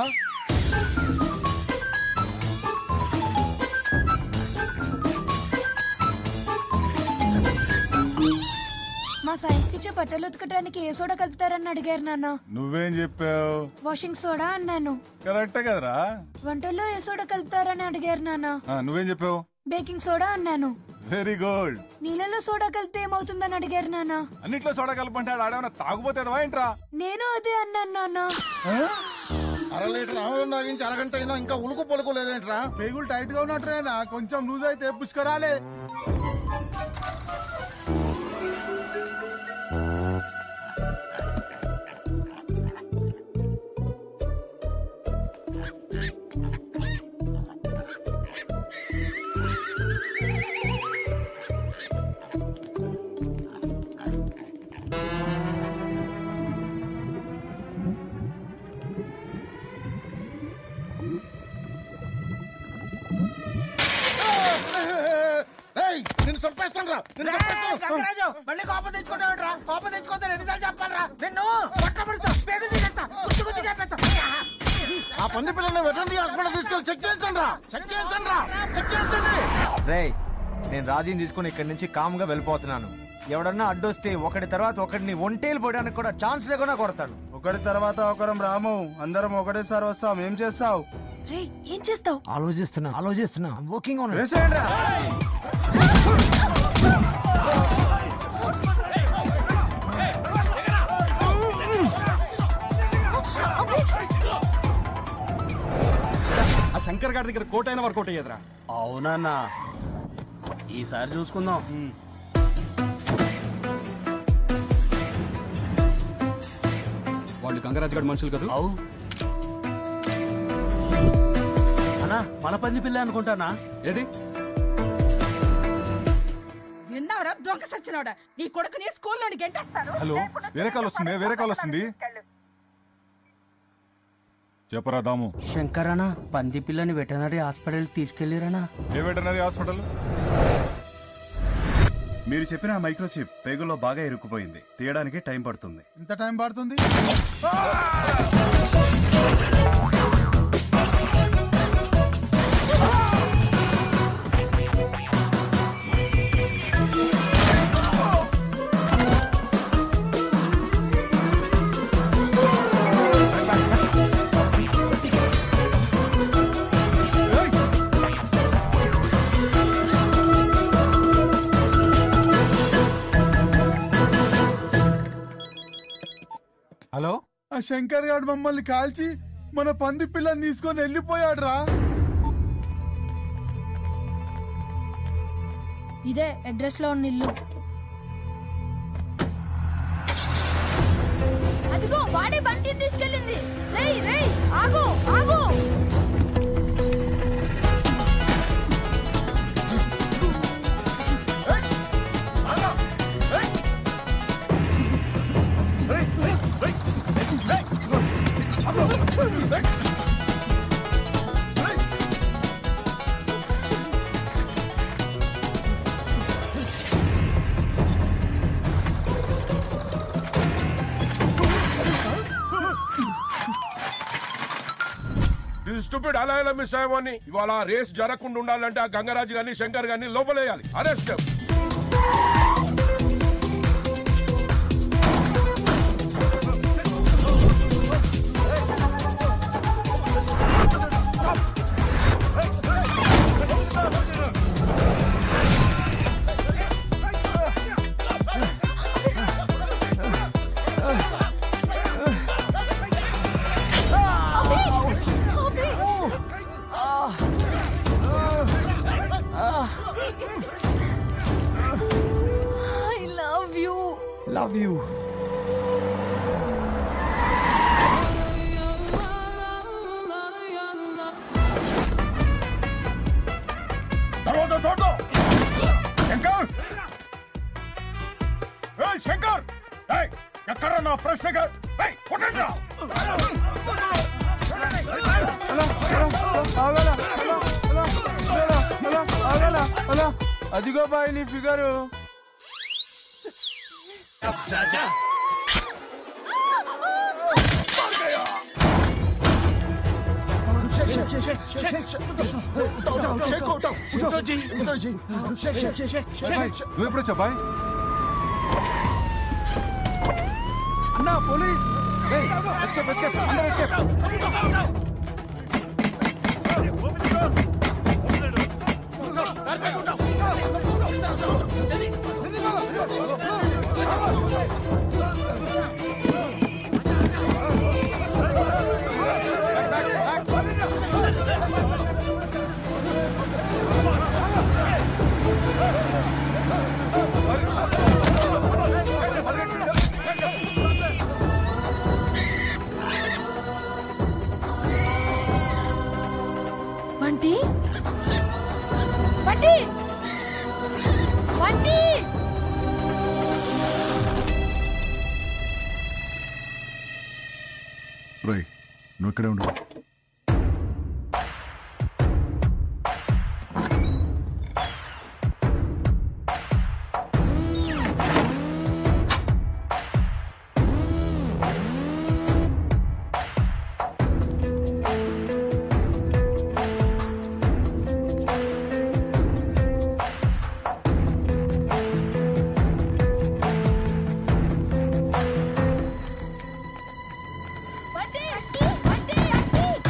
మా సైన్స్ టీచర్ బట్టలు ఉతకడానికి ఏ సోడా కలుపుతారని అడిగారు నాన్న. నువ్వేం చెప్పావు? వాషింగ్ సోడా అన్నాను. కరెక్టే కదరా. వంటల్లో ఏ సోడా కలుపుతారని అడిగారు నాన్న. నువ్వేం చెప్పావు? బేకింగ్ సోడా అన్నాను. Very good. నీళ్ళలో సోడా కలిపితే ఏమవుతుందని అడిగారు నాన్న. అన్నిట్లో సోడా కలపంటాడు, ఆడేమన్నా తాగుపోతే ఏంట్రా? నేను అదే అన్నాను నాన్న. 1/2 లీటర్ ఆముదం తాగించి అరగంట అయినా ఇంకా ఉలుకు పలుకు లేదేంట్రా? పేగులు టైట్ గా ఉన్నట్రేనా? కొంచెం లూజ్ అయితే పుష్కరాలే. నిన్ను చంపేస్తాను రా. గంగరాజు, మళ్ళీ కోపం తెచ్చుకుంటావుట్రా? కోపం తెచ్చుకోతే ఎన్నిసార్లు చెప్పాలరా? నిన్ను పట్టబడుస్తా, పేగులు తీసేస్తా, గుర్తు చెప్పేస్తా. ఆ పంది పిల్లల్ని వెటర్నరీ హాస్పిటల్ తీసుకెళ్ళి చెక్ చేయించండి రా. రేయ్, నేను రాజీని తీసుకుని ఇక్కడి నుంచి కామ్ గా వెళ్ళిపోతున్నాను. ఎవడన్నా అడ్డొస్తే ఒకటి తర్వాత ఒకటిని ఒంటేలు పోయడానికి కూడా ఛాన్స్ లేకుండా కొడతాను. ఒకటి తర్వాత ఒకరం రాము, అందరం ఒకటేసారి వస్తాం. ఏం చేస్తావు? ఏం చేస్తావు? ఆలోచిస్తున్నా. Working on it. ఆ శంకర్ గారి దగ్గర కోట్ అయినా వర్కౌట్ అయ్యేదిరా. అవునన్నా, ఈసారి చూసుకుందాం. వాళ్ళు గంగరాజు గారి మనుషులు కదా? అన్నా, మన పంది పిల్ల అనుకుంటానా? ఏది? విన్నావరా దొంగ సచ్చినోడా, నీ కొడుకుని స్కూల్ నుండి గెంటేస్తాను. హలో, వేరే కాల్ వస్తుంది. చెప్పరా దాము. శంకర్ అన్న, పంది పిల్లని వెటనరీ హాస్పిటల్ తీసుకెళ్లిరనా? ఏ వెటనరీ హాస్పిటల్? మీరు చెప్పిన మైక్రోచిప్ పేగులో బాగా ఇరుక్కుపోయింది, తీయడానికి టైం పడుతుంది. ఇంత టైం పడుతుంది? హలో, ఆ శంకర్ గారు మమ్మల్ని కాల్చి మన పంది పిల్లని తీసుకొని వెళ్ళిపోయాడు రా. ఇదే అడ్రస్ లో ఉన్న ఇల్లు. అదిగో వాడే బండి తీసుకెళ్ళింది. రేయ్ రేయ్ ఆగు ఆగు. స్టూపిడ్ అలా ఎలా మిస్ అయ్యామని. ఇవాళ రేస్ జరగకుండా ఉండాలంటే ఆ గంగరాజు గాని శంకర్ గాని లోపలేయాలి. అరెస్ట్. Love you. దర్వాజా తోడు. శంకర్, ఏయ్ శంకర్, ఏయ్ ఎక్కడ నా ఫ్రెష్ ఫిగర్? ఏయ్ కొట్టండి. అదిగో బాయ్ నీ ఫిగరు. నువ్వు ఎప్పుడు వచ్చా బాయ్? అన్నా పోలీస్. బంటి బంటి బంటి. రై నువ్వు ఇక్కడే ఉండు. బంటి బంటి బంటి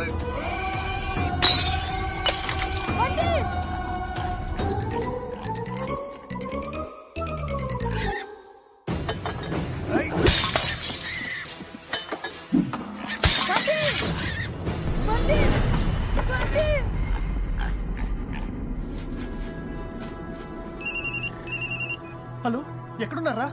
హలో, ఎక్కడున్నారా?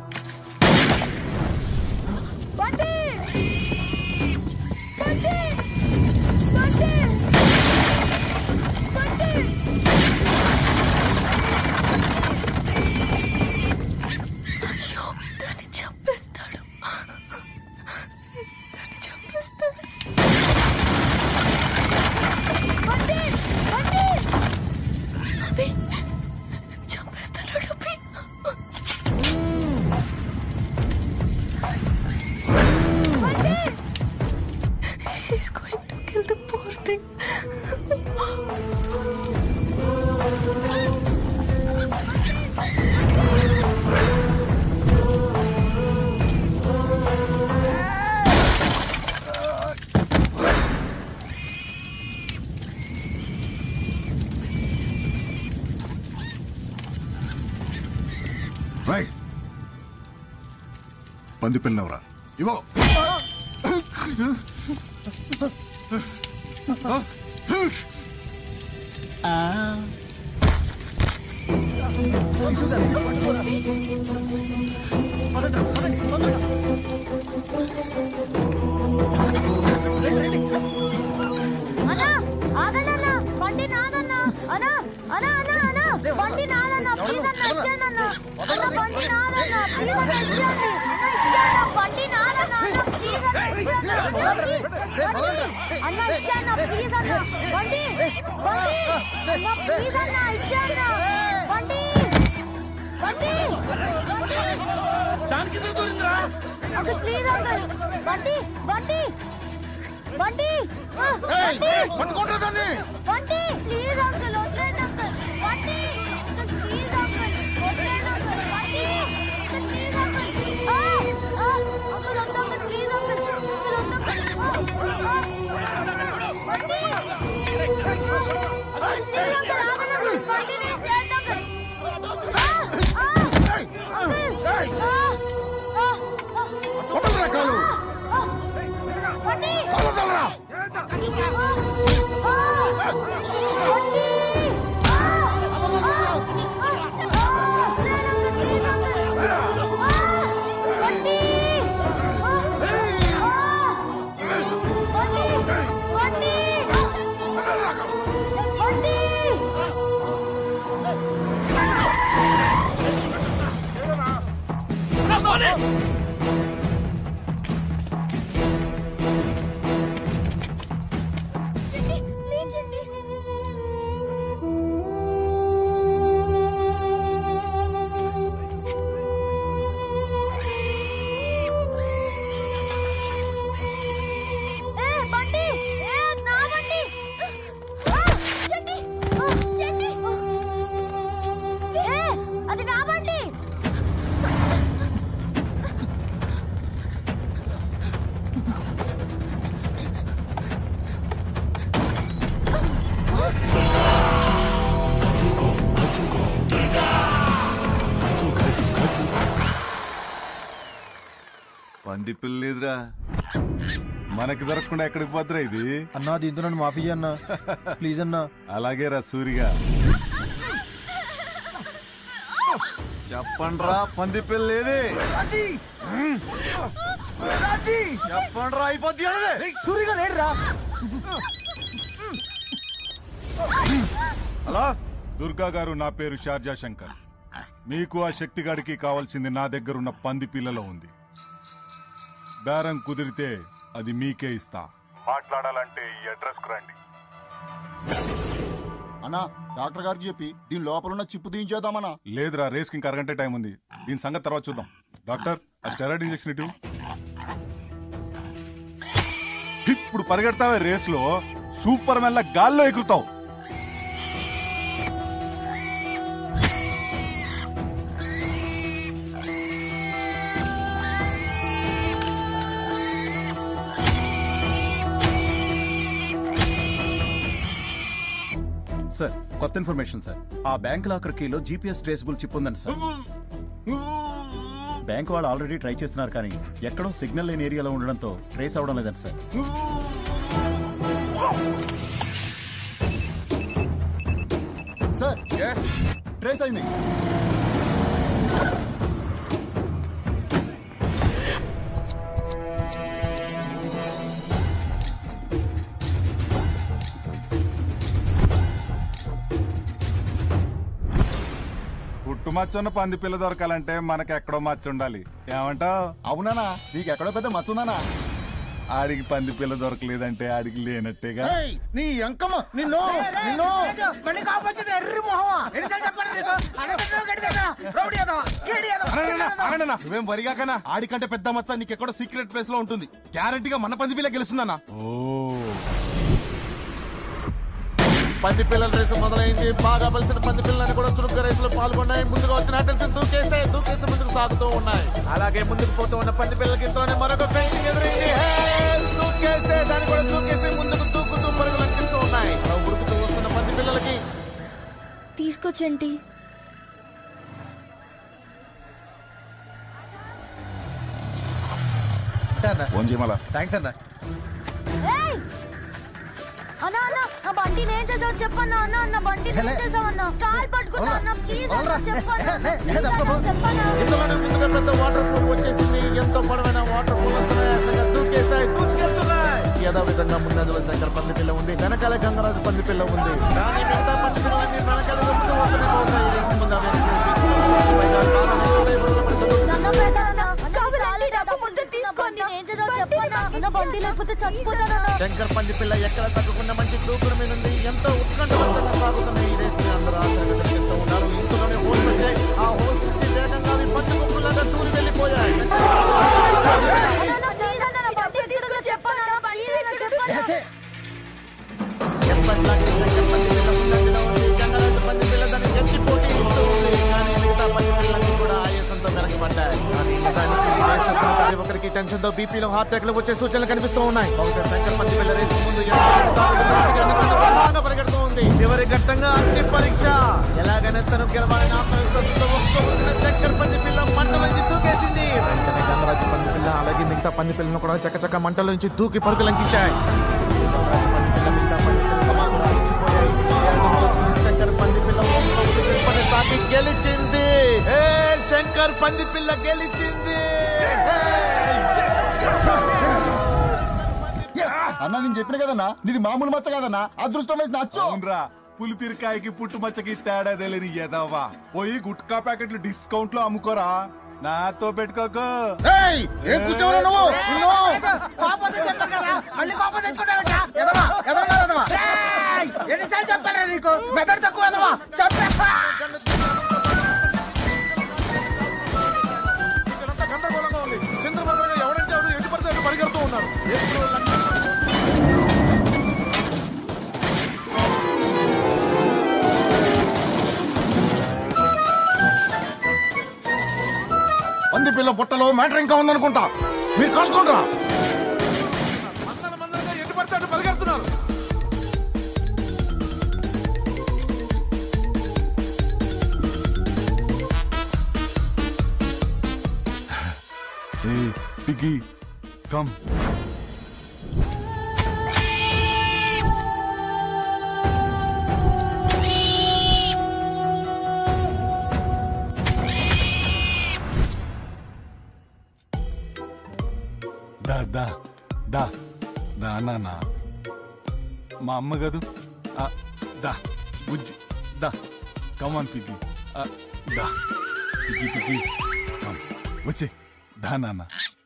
పంది పిల్లవరా ఇవో. అన్నా ఆగన్నా, బండి నాదన్నా. అన్నా అన్నా అన్నా అన్నా బండి నాదన్నా, ప్లీజ్ అన్న ఇచ్చేయండి అన్న. అన్న బండి నాదన్నా, ప్లీజ్ అన్న ఇచ్చేయండి. బండి నాదన్నా, అన్న ప్లీజ్ అన్న ఇచ్చేయండి. అన్న ఇచ్చేయండి ప్లీజ్ అన్న. బండి బండి అన్న ప్లీజ్ అన్న ఇచ్చేయండి. బండి బండి దానికి ఎందుకు దూరిందిరా? Uncle please uncle. బండి బండి బండి పట్టుకుంటా దాన్ని. బండి ప్లీజ్ అంకుల్, వదిలేండి అంకుల్. బండి ప్లీజ్ అంకుల్, వదిలేండి అంకుల్. బండి ప్లీజ్ అంకుల్. అంకుల్ వద్దు అంకుల్, ప్లీజ్ అంకుల్. అంకుల్ వద్దు అంకుల్. బండి ప్లీజ్ అంకుల్, ఆగండి అంకుల్. బండి నేను చేయండి అంకుల్. అది నా బండి. పంది పిల్ల లేదురా, మనకి దొరకకుండా ఎక్కడికి పోతురా ఇది? అన్నా దీంతో నన్ను మాఫీ అన్నా ప్లీజ్ అన్నా. అలాగే రా సూరిగా. చెప్పండ్రా పంది పిల్ల లేదే. చెప్పండ్రా అయిపోద్ది. సూరిగా లేడురా. అలా దుర్గా గారు, నా పేరు షార్జా శంకర్. మీకు ఆ శక్తిగాడికి కావాల్సింది నా దగ్గర ఉన్న పంది పిల్లలో ఉంది. బేరం కుదిరితే అది మీకే ఇస్తా. మాట్లాడాలంటే ఈ అడ్రస్ కు రండి. అన్నా డాక్టర్ గారికి చెప్పి దీని లోపల ఉన్న చిప్పు తీయించేద్దామన్నా. లేదురా, రేస్ కి ఇంకా అరగంటే టైం ఉంది. దీని సంగతి తర్వాత చూద్దాం. డాక్టర్, ఆ స్టెరాయిడ్ ఇంజెక్షన్ ఇటు. ఇప్పుడు పరిగెడతావే రేస్ లో, సూపర్ మెల్ల గాల్లో ఎగురుతావు. సార్ కొత్త ఇన్ఫర్మేషన్ సార్. ఆ బ్యాంక్ లాకర్ కీలో జీపీఎస్ ట్రేసబుల్ చిప్ ఉందండి సార్. బ్యాంక్ వాళ్ళు ఆల్రెడీ ట్రై చేస్తున్నారు కానీ ఎక్కడో సిగ్నల్ లేని ఏరియాలో ఉండడంతో ట్రేస్ అవడం లేదండి సార్. సార్ ట్రేస్ అయింది. పుట్టు మచ్చున్న పంది పిల్ల దొరకాలంటే మనకి ఎక్కడో మచ్చ ఉండాలి. ఏమంటావు? అవునానా, నీకు ఎక్కడో పెద్ద మచ్చ ఉందానా? ఆడికి పంది పిల్ల దొరకలేదంటే ఆడికి లేనట్టేగా. నీ అంకమ్మ నిన్ను నిన్ను మళ్ళీ కాపొచ్చింది ఎర్రి మొహమా ఎన్నిసార్లు చెప్పండి నీకు అడగట్లేదు గడిదేదా రౌడీ ఏదవా కేడి ఏదవా నువ్వేం వరిగాకనా, ఆడికంటే పెద్ద మచ్చ నీకెక్కడో సీక్రెట్ ప్లేస్ లో ఉంటుంది. గ్యారంటీగా మన పంది పిల్ల గెలుస్తుందన్నా. పంది పిల్లల రేసు మొదలైంది. బాగా బలిసిన పంది పిల్లలని కూడా చురుగ్గా రేసులో పాల్గొన్నాయి. ముందుగా వచ్చిన అటెన్షన్ దూకేసి ముందుకు సాగుతూ ఉన్నాయి. అలాగే ముందుకు పోతూ ఉన్న పంది పిల్లలకి ఇంతలోనే మరొక ఫెయిలింగ్ ఎదురైంది. దూకేస్తే దాన్ని కూడా దూకేసి ముందుకు దూకుతూ పరుగులు అందిస్తూ ఉన్నాయి. ఉరుకుతూ వస్తున్న పంది పిల్లలకి తీసుకొచ్చేంటి ఫోన్ చేయమలా. థ్యాంక్స్ అన్నా. అన్నా అన్న నా బండి ఏం చేసావు చెప్పన్నా. అన్న అన్న బండి ఏం చేసావు అన్న కాల్ పట్టుకున్నా అన్న ప్లీజ్ అన్న చెప్పన్నా చెప్పన్నా. ఇంతలోనే ముందుగా పెద్ద వాటర్ ఫాల్ వచ్చేసింది. ఎంతో పొడవైన వాటర్ ఫాల్ వస్తున్నాయి. దూకేస్తాయి దూసుకెళ్తున్నాయి. ఏదో విధంగా ముందంజలో శంకర్ పంది పిల్ల ఉంది, వెనకాల గంగరాజు పంది పిల్ల ఉంది. కానీ మిగతా పంది పిల్లలన్నీ వెనకాల దొరుకుతూ వస్తూనే పోతాయి. రేసు ముందు శంకర్ పంది పిల్ల ఎక్కడ తగ్గకుండా మంచి దూకుడు మీద ఉంది. ఎంతో ఉత్కంఠవంతంగా సాగుతున్నాయి ఈ రేసు. అందరూ ఆశ్చర్యపడుతూ ఉన్నారు. ఇంతలోనే హోల్స్ వచ్చాయి. ఆ హోల్స్ నుంచి వేగంగా అవి పంది కుక్కలాగా దూరి వెళ్ళిపోయాయి. ఎప్పటిలాగే శంకర్ పంది పిల్ల ముందంజలో ఉంది. గంగరాజు పంది పిల్ల దాన్ని గట్టి పోటీ ఇస్తూ ఉంది. కానీ మిగతా పంది పిల్లలన్నీ కూడా ఆయాసంతో వెనకబడ్డాయి. కానీ ప్రతి ఒక్కరికి టెన్షన్ తో బీపీలో హార్ట్ అటాక్ లో వచ్చే సూచనలు కనిపిస్తూ ఉన్నాయి. బహుశా శంకర్ పంది పిల్ల రేసు ముందు పరిగెడుతూ ఉంది. చివరి ఘట్టంగా అగ్ని పరీక్ష. ఎలాగైనా తను గెలవాలని ఆత్మవిశ్వాసంతో వస్తూ వచ్చిన శంకర్ పంది పిల్ల మంటలోంచి దూకేసింది. వెంటనే గంగరాజు పంది పిల్ల అలాగే మిగతా పంది పిల్లను కూడా చక్కచక్క మంటలోంచి దూకి పరుగులంకించాయి. శంకర్ పంది పిల్ల సాకి గెలిచింది. శంకర్ పంది పిల్ల గెలిచింది. అన్నా నేను చెప్పిన కదన్నా, నీది మామూలు మచ్చ కదన్నా, అదృష్టం వేసి నచ్చు. అవునరా, పులిపిరికాయకి పుట్టు మచ్చకి తేడా తెలియని ఎదవా. పోయి గుట్కా ప్యాకెట్లు డిస్కౌంట్ లో అమ్ముకోరా, నాతో పెట్టుకోకు. ఏం కూర్చోవరా నువ్వు కోపం చెప్పాను కదా మళ్ళీ కోపం తెచ్చుకుంటావా ఎదవా ఎదవా ఎదవా ఎన్నిసార్లు చెప్పారా నీకు మెదడు తక్కువ ఎదవా చెప్పా. గందరగోళంగా ఉంది. చంద్రబాబు ఎవరంటే ఎవరు ఎటు పడితే ఎటు పరిగెడుతూ ఉన్నారు. పంది పిల్ల బుట్టలో మ్యాటర్ ఇంకా ఉందనుకుంటా, మీరు కలుసుకుంటారా? ఎటు పడితే అటు పరిగెడుతున్నారు. Hey, Piggy, come. దా దా దా దా నాన్న, మా అమ్మ కదూ. దా బుజ్జి దా, కమాన్ పిగ్గి. దా పిగ్గి పిగ్గి కమ్ వచ్చే దా నాన్న.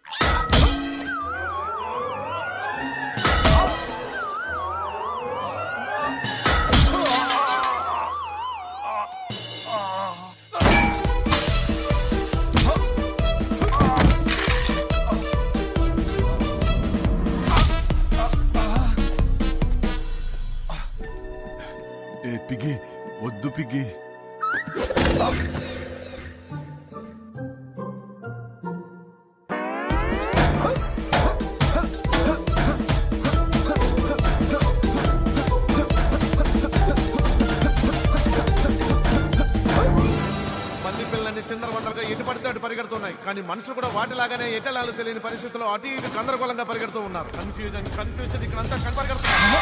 పిగ్గి వద్దు పిగ్గి. పరిగెడుతున్నాయి, కానీ మనుషులు కూడా వాటిలాగానే ఎటలాలు తెలియని పరిస్థితుల్లో అటు ఇటు గందరగోళంగా పరిగెడుతూ ఉన్నారు. కన్ఫ్యూజన్ ఇక్కడ అంతా పరిగెడుతున్నారు.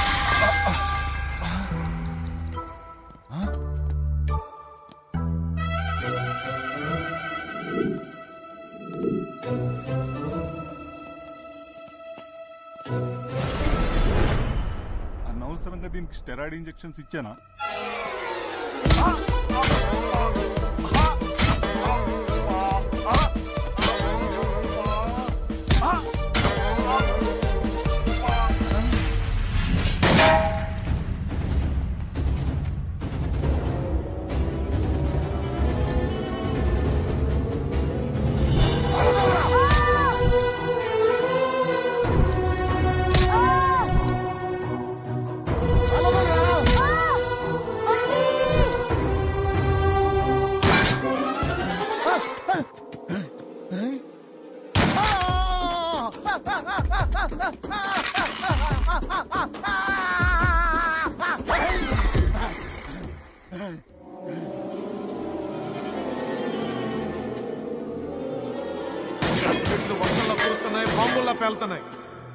అనవసరంగా దీనికి స్టెరాయిడ్ ఇంజెక్షన్స్ ఇచ్చానా? వర్షంలో కురుస్తున్నాయి, బాంబుల్లో పేలుతున్నాయి.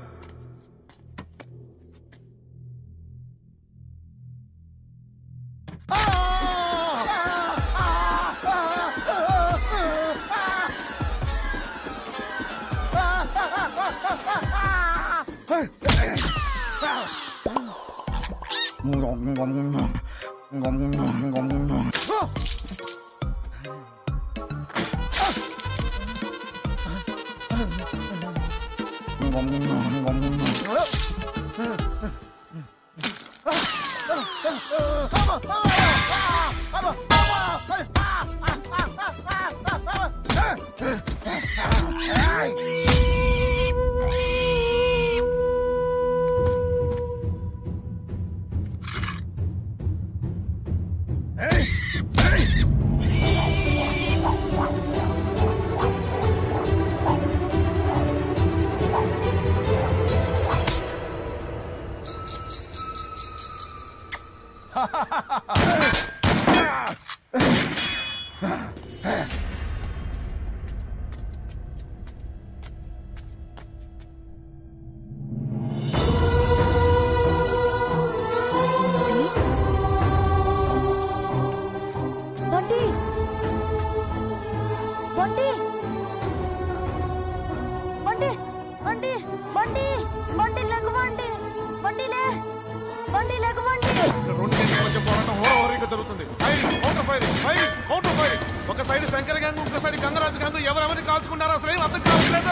ఒక సైడ్ శంకర్ గ్యాంగ్, ఇంకో సైడ్ గంగరాజు గ్యాంగ్. ఎవరెవరిని కాల్చుకున్నారో అసలు ఏం అర్థం కావట్లేదు.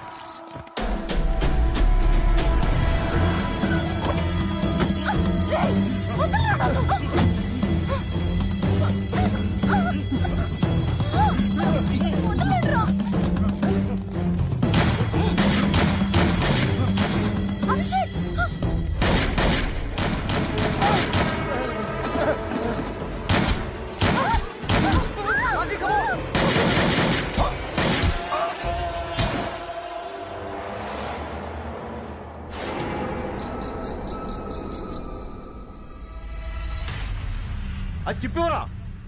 అది చెప్పేవరా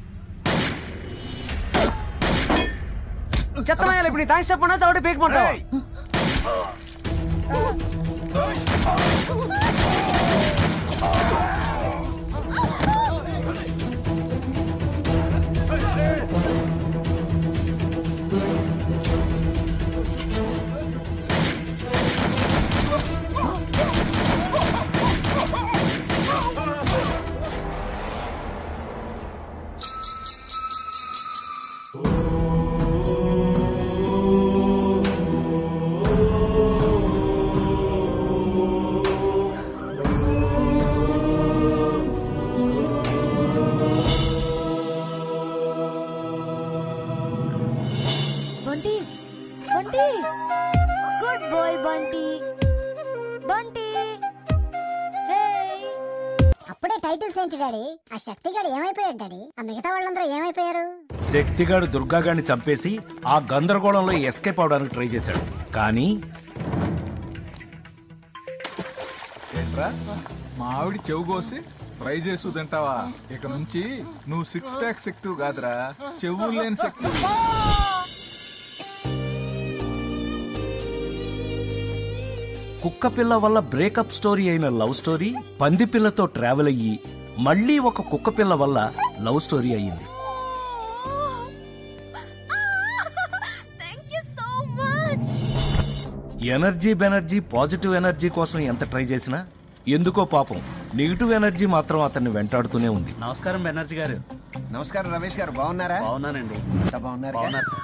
చెత్తనాయాలి. ఇప్పుడు నీ థ్యాంక్స్ చెప్పన్నా తోటి పీకమంటావా? Good boy Bunty. బంటి అప్పుడే టైటిల్స్ ఏంటి డాడీ? ఆ శక్తిగాడు ఏమైపోయాడు డాడీ? ఆ మిగతా వాళ్ళందరూ ఏమైపోయారు? శక్తిగాడు దుర్గాగాడిని చంపేసి ఆ గందరగోళంలో ఎస్కేప్ అవడానికి ట్రై చేశాడు. కానీ ఏంట్రా మా ఆవిడ చెవు కోసి ఫ్రై చేసు తింటావా? ఇక నుంచి నువ్వు 6 ప్యాక్ శక్తి కాదురా, చెవులు లేని శక్తి. కుక్క పిల్ల వల్ల బ్రేకప్ స్టోరీ అయిన లవ్ స్టోరీ పంది పిల్లతో ట్రావెల్ అయ్యి మళ్ళీ ఒక కుక్క పిల్ల వల్ల లవ్ స్టోరీ అయ్యింది. ఎనర్జీ బెనర్జీ పాజిటివ్ ఎనర్జీ కోసం ఎంత ట్రై చేసినా ఎందుకో పాపం నెగిటివ్ ఎనర్జీ మాత్రం అతన్ని వెంటాడుతూనే ఉంది. నమస్కారం బెనర్జీ గారు. నమస్కారం రమేష్ గారు, బాగున్నారా? బాగున్నానండి. బాగున్నారు సార్.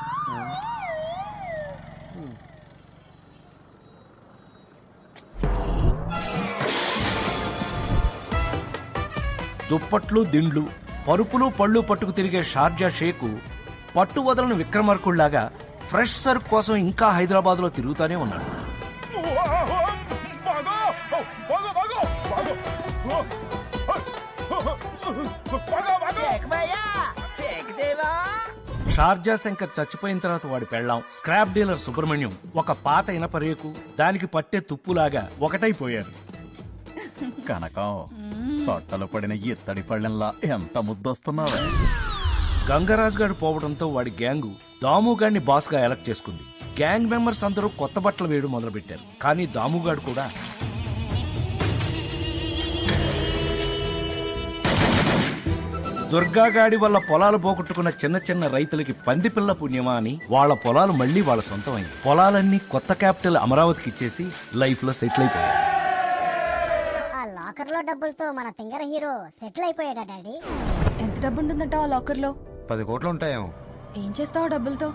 దుప్పట్లు దిండ్లు పరుపులు పళ్ళు పట్టుకు తిరిగే షార్జా షేకు పట్టు వదలని విక్రమార్కుళ్లాగా ఫ్రెష్ సరుకు కోసం ఇంకా హైదరాబాద్ లో తిరుగుతానే ఉన్నాడు. షార్జా శంకర్ చచ్చిపోయిన తర్వాత వాడి పెళ్ళాం స్క్రాప్ డీలర్ సుబ్రహ్మణ్యం ఒక పాత ఇనపరేకు దానికి పట్టే తుప్పులాగా ఒకటైపోయారు. కనకం సొట్టలు పడిన ఇత్తడి పళ్ళెంలా ఎంత ముద్దొస్తున్నావా? గంగరాజు గారు పోవడంతో వాడి గ్యాంగు దాముగాడిని బాస్ గా ఎలక్ట్ చేసుకుంది. గ్యాంగ్ మెంబర్స్ అందరూ కొత్త బట్టలు వేయడం మొదలుపెట్టారు. కానీ దాముగాడు కూడా దుర్గాగాడి వల్ల పొలాలు పోగొట్టుకున్న చిన్న చిన్న రైతులకి పంది పిల్ల పుణ్యమా అని వాళ్ళ పొలాలు మళ్లీ వాళ్ళ సొంతమైంది. పొలాలన్నీ కొత్త క్యాపిటల్ అమరావతికి ఇచ్చేసి లైఫ్ లో సెటిల్ అయిపోయారు. ఆ లాకర్ లో డబ్బులతో మన ఫింగర్ హీరో సెటిల్ అయిపోయాడా డాడీ? ఎంత డబ్బు ఉంటుందంట ఆ లాకర్ లో? 10 కోట్లు ఉంటాయేమో. ఏం చేస్తావు డబ్బులతో?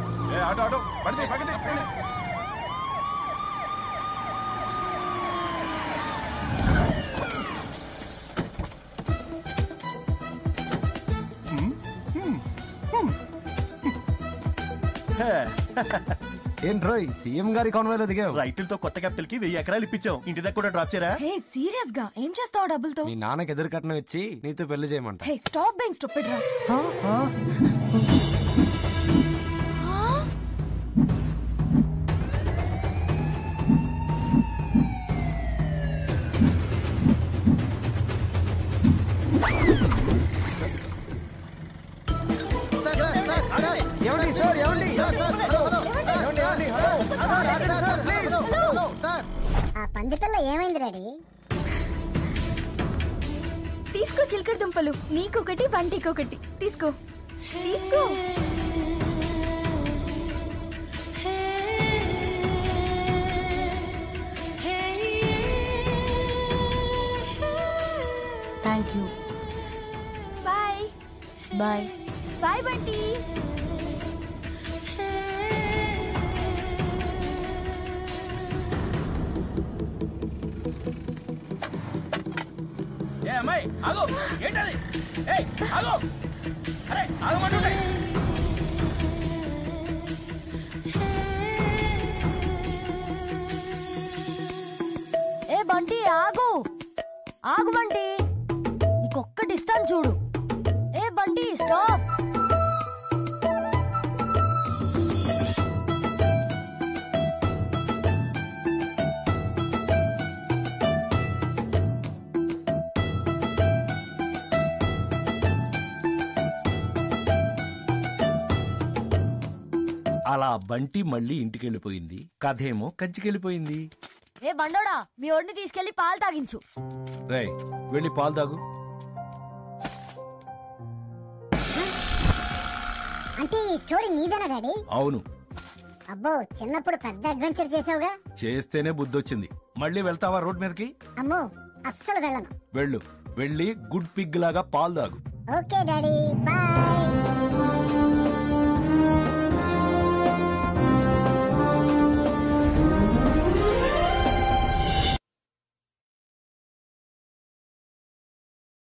ఏంట్రోయ్ సీఎం గారి కాన్వాయ్లో దిగావు? రైతులతో కొత్త క్యాపిటల్ కి 1000 ఎకరాలు ఇప్పించాం. ఇంటి దగ్గర కూడా డ్రాప్ చేయరా? హే సీరియస్ గా ఏం చేస్తావు డబ్బులతో? మీ నాన్నకి ఎదురు కట్నం ఇచ్చి నీతో పెళ్లి చేయమంట. హే స్టాప్ బీయింగ్ స్టూపిడ్ రా. ఆ పంది పిల్ల ఏమైంది డాడీ? తీసుకో చిలకడ దుంపలు, నీకొకటి వంటికొకటి. తీసుకో తీసుకో. Thank you. Bye bye bye Bunty. అమ్మాయి ఆగు, ఏంటది? ఏయ్ ఆగు, అరే ఆగమంటుండే. ఏ బంటి ఆగు, ఆగు బంటి, నీకొక్కటి ఇస్తాను చూడు. ఏ బంటి స్టాప్. అలా బంటి మళ్ళీ ఇంటికెళ్ళిపోయింది. కథేమో కంచికెళ్ళిపోయింది. ఏ బండోడా, మీ ఒడిని తీసుకెళ్లి పాలు తాగించు. రేయ్ వెళ్ళి పాలు తాగు. అంటే ఈ స్టోరీ నీదేనా డాడీ? అవును. అబ్బో, చిన్నప్పుడు పెద్ద అడ్వెంచర్ చేసావుగా. చేస్తేనే బుద్ధొచ్చింది. మళ్ళీ వెళ్తావా రోడ్ మీదకి? అమ్మో, అస్సలు వెళ్ళను. వెళ్ళు, వెళ్ళి గుడ్ పిగ్ లాగా పాలు తాగు. Okay daddy, bye.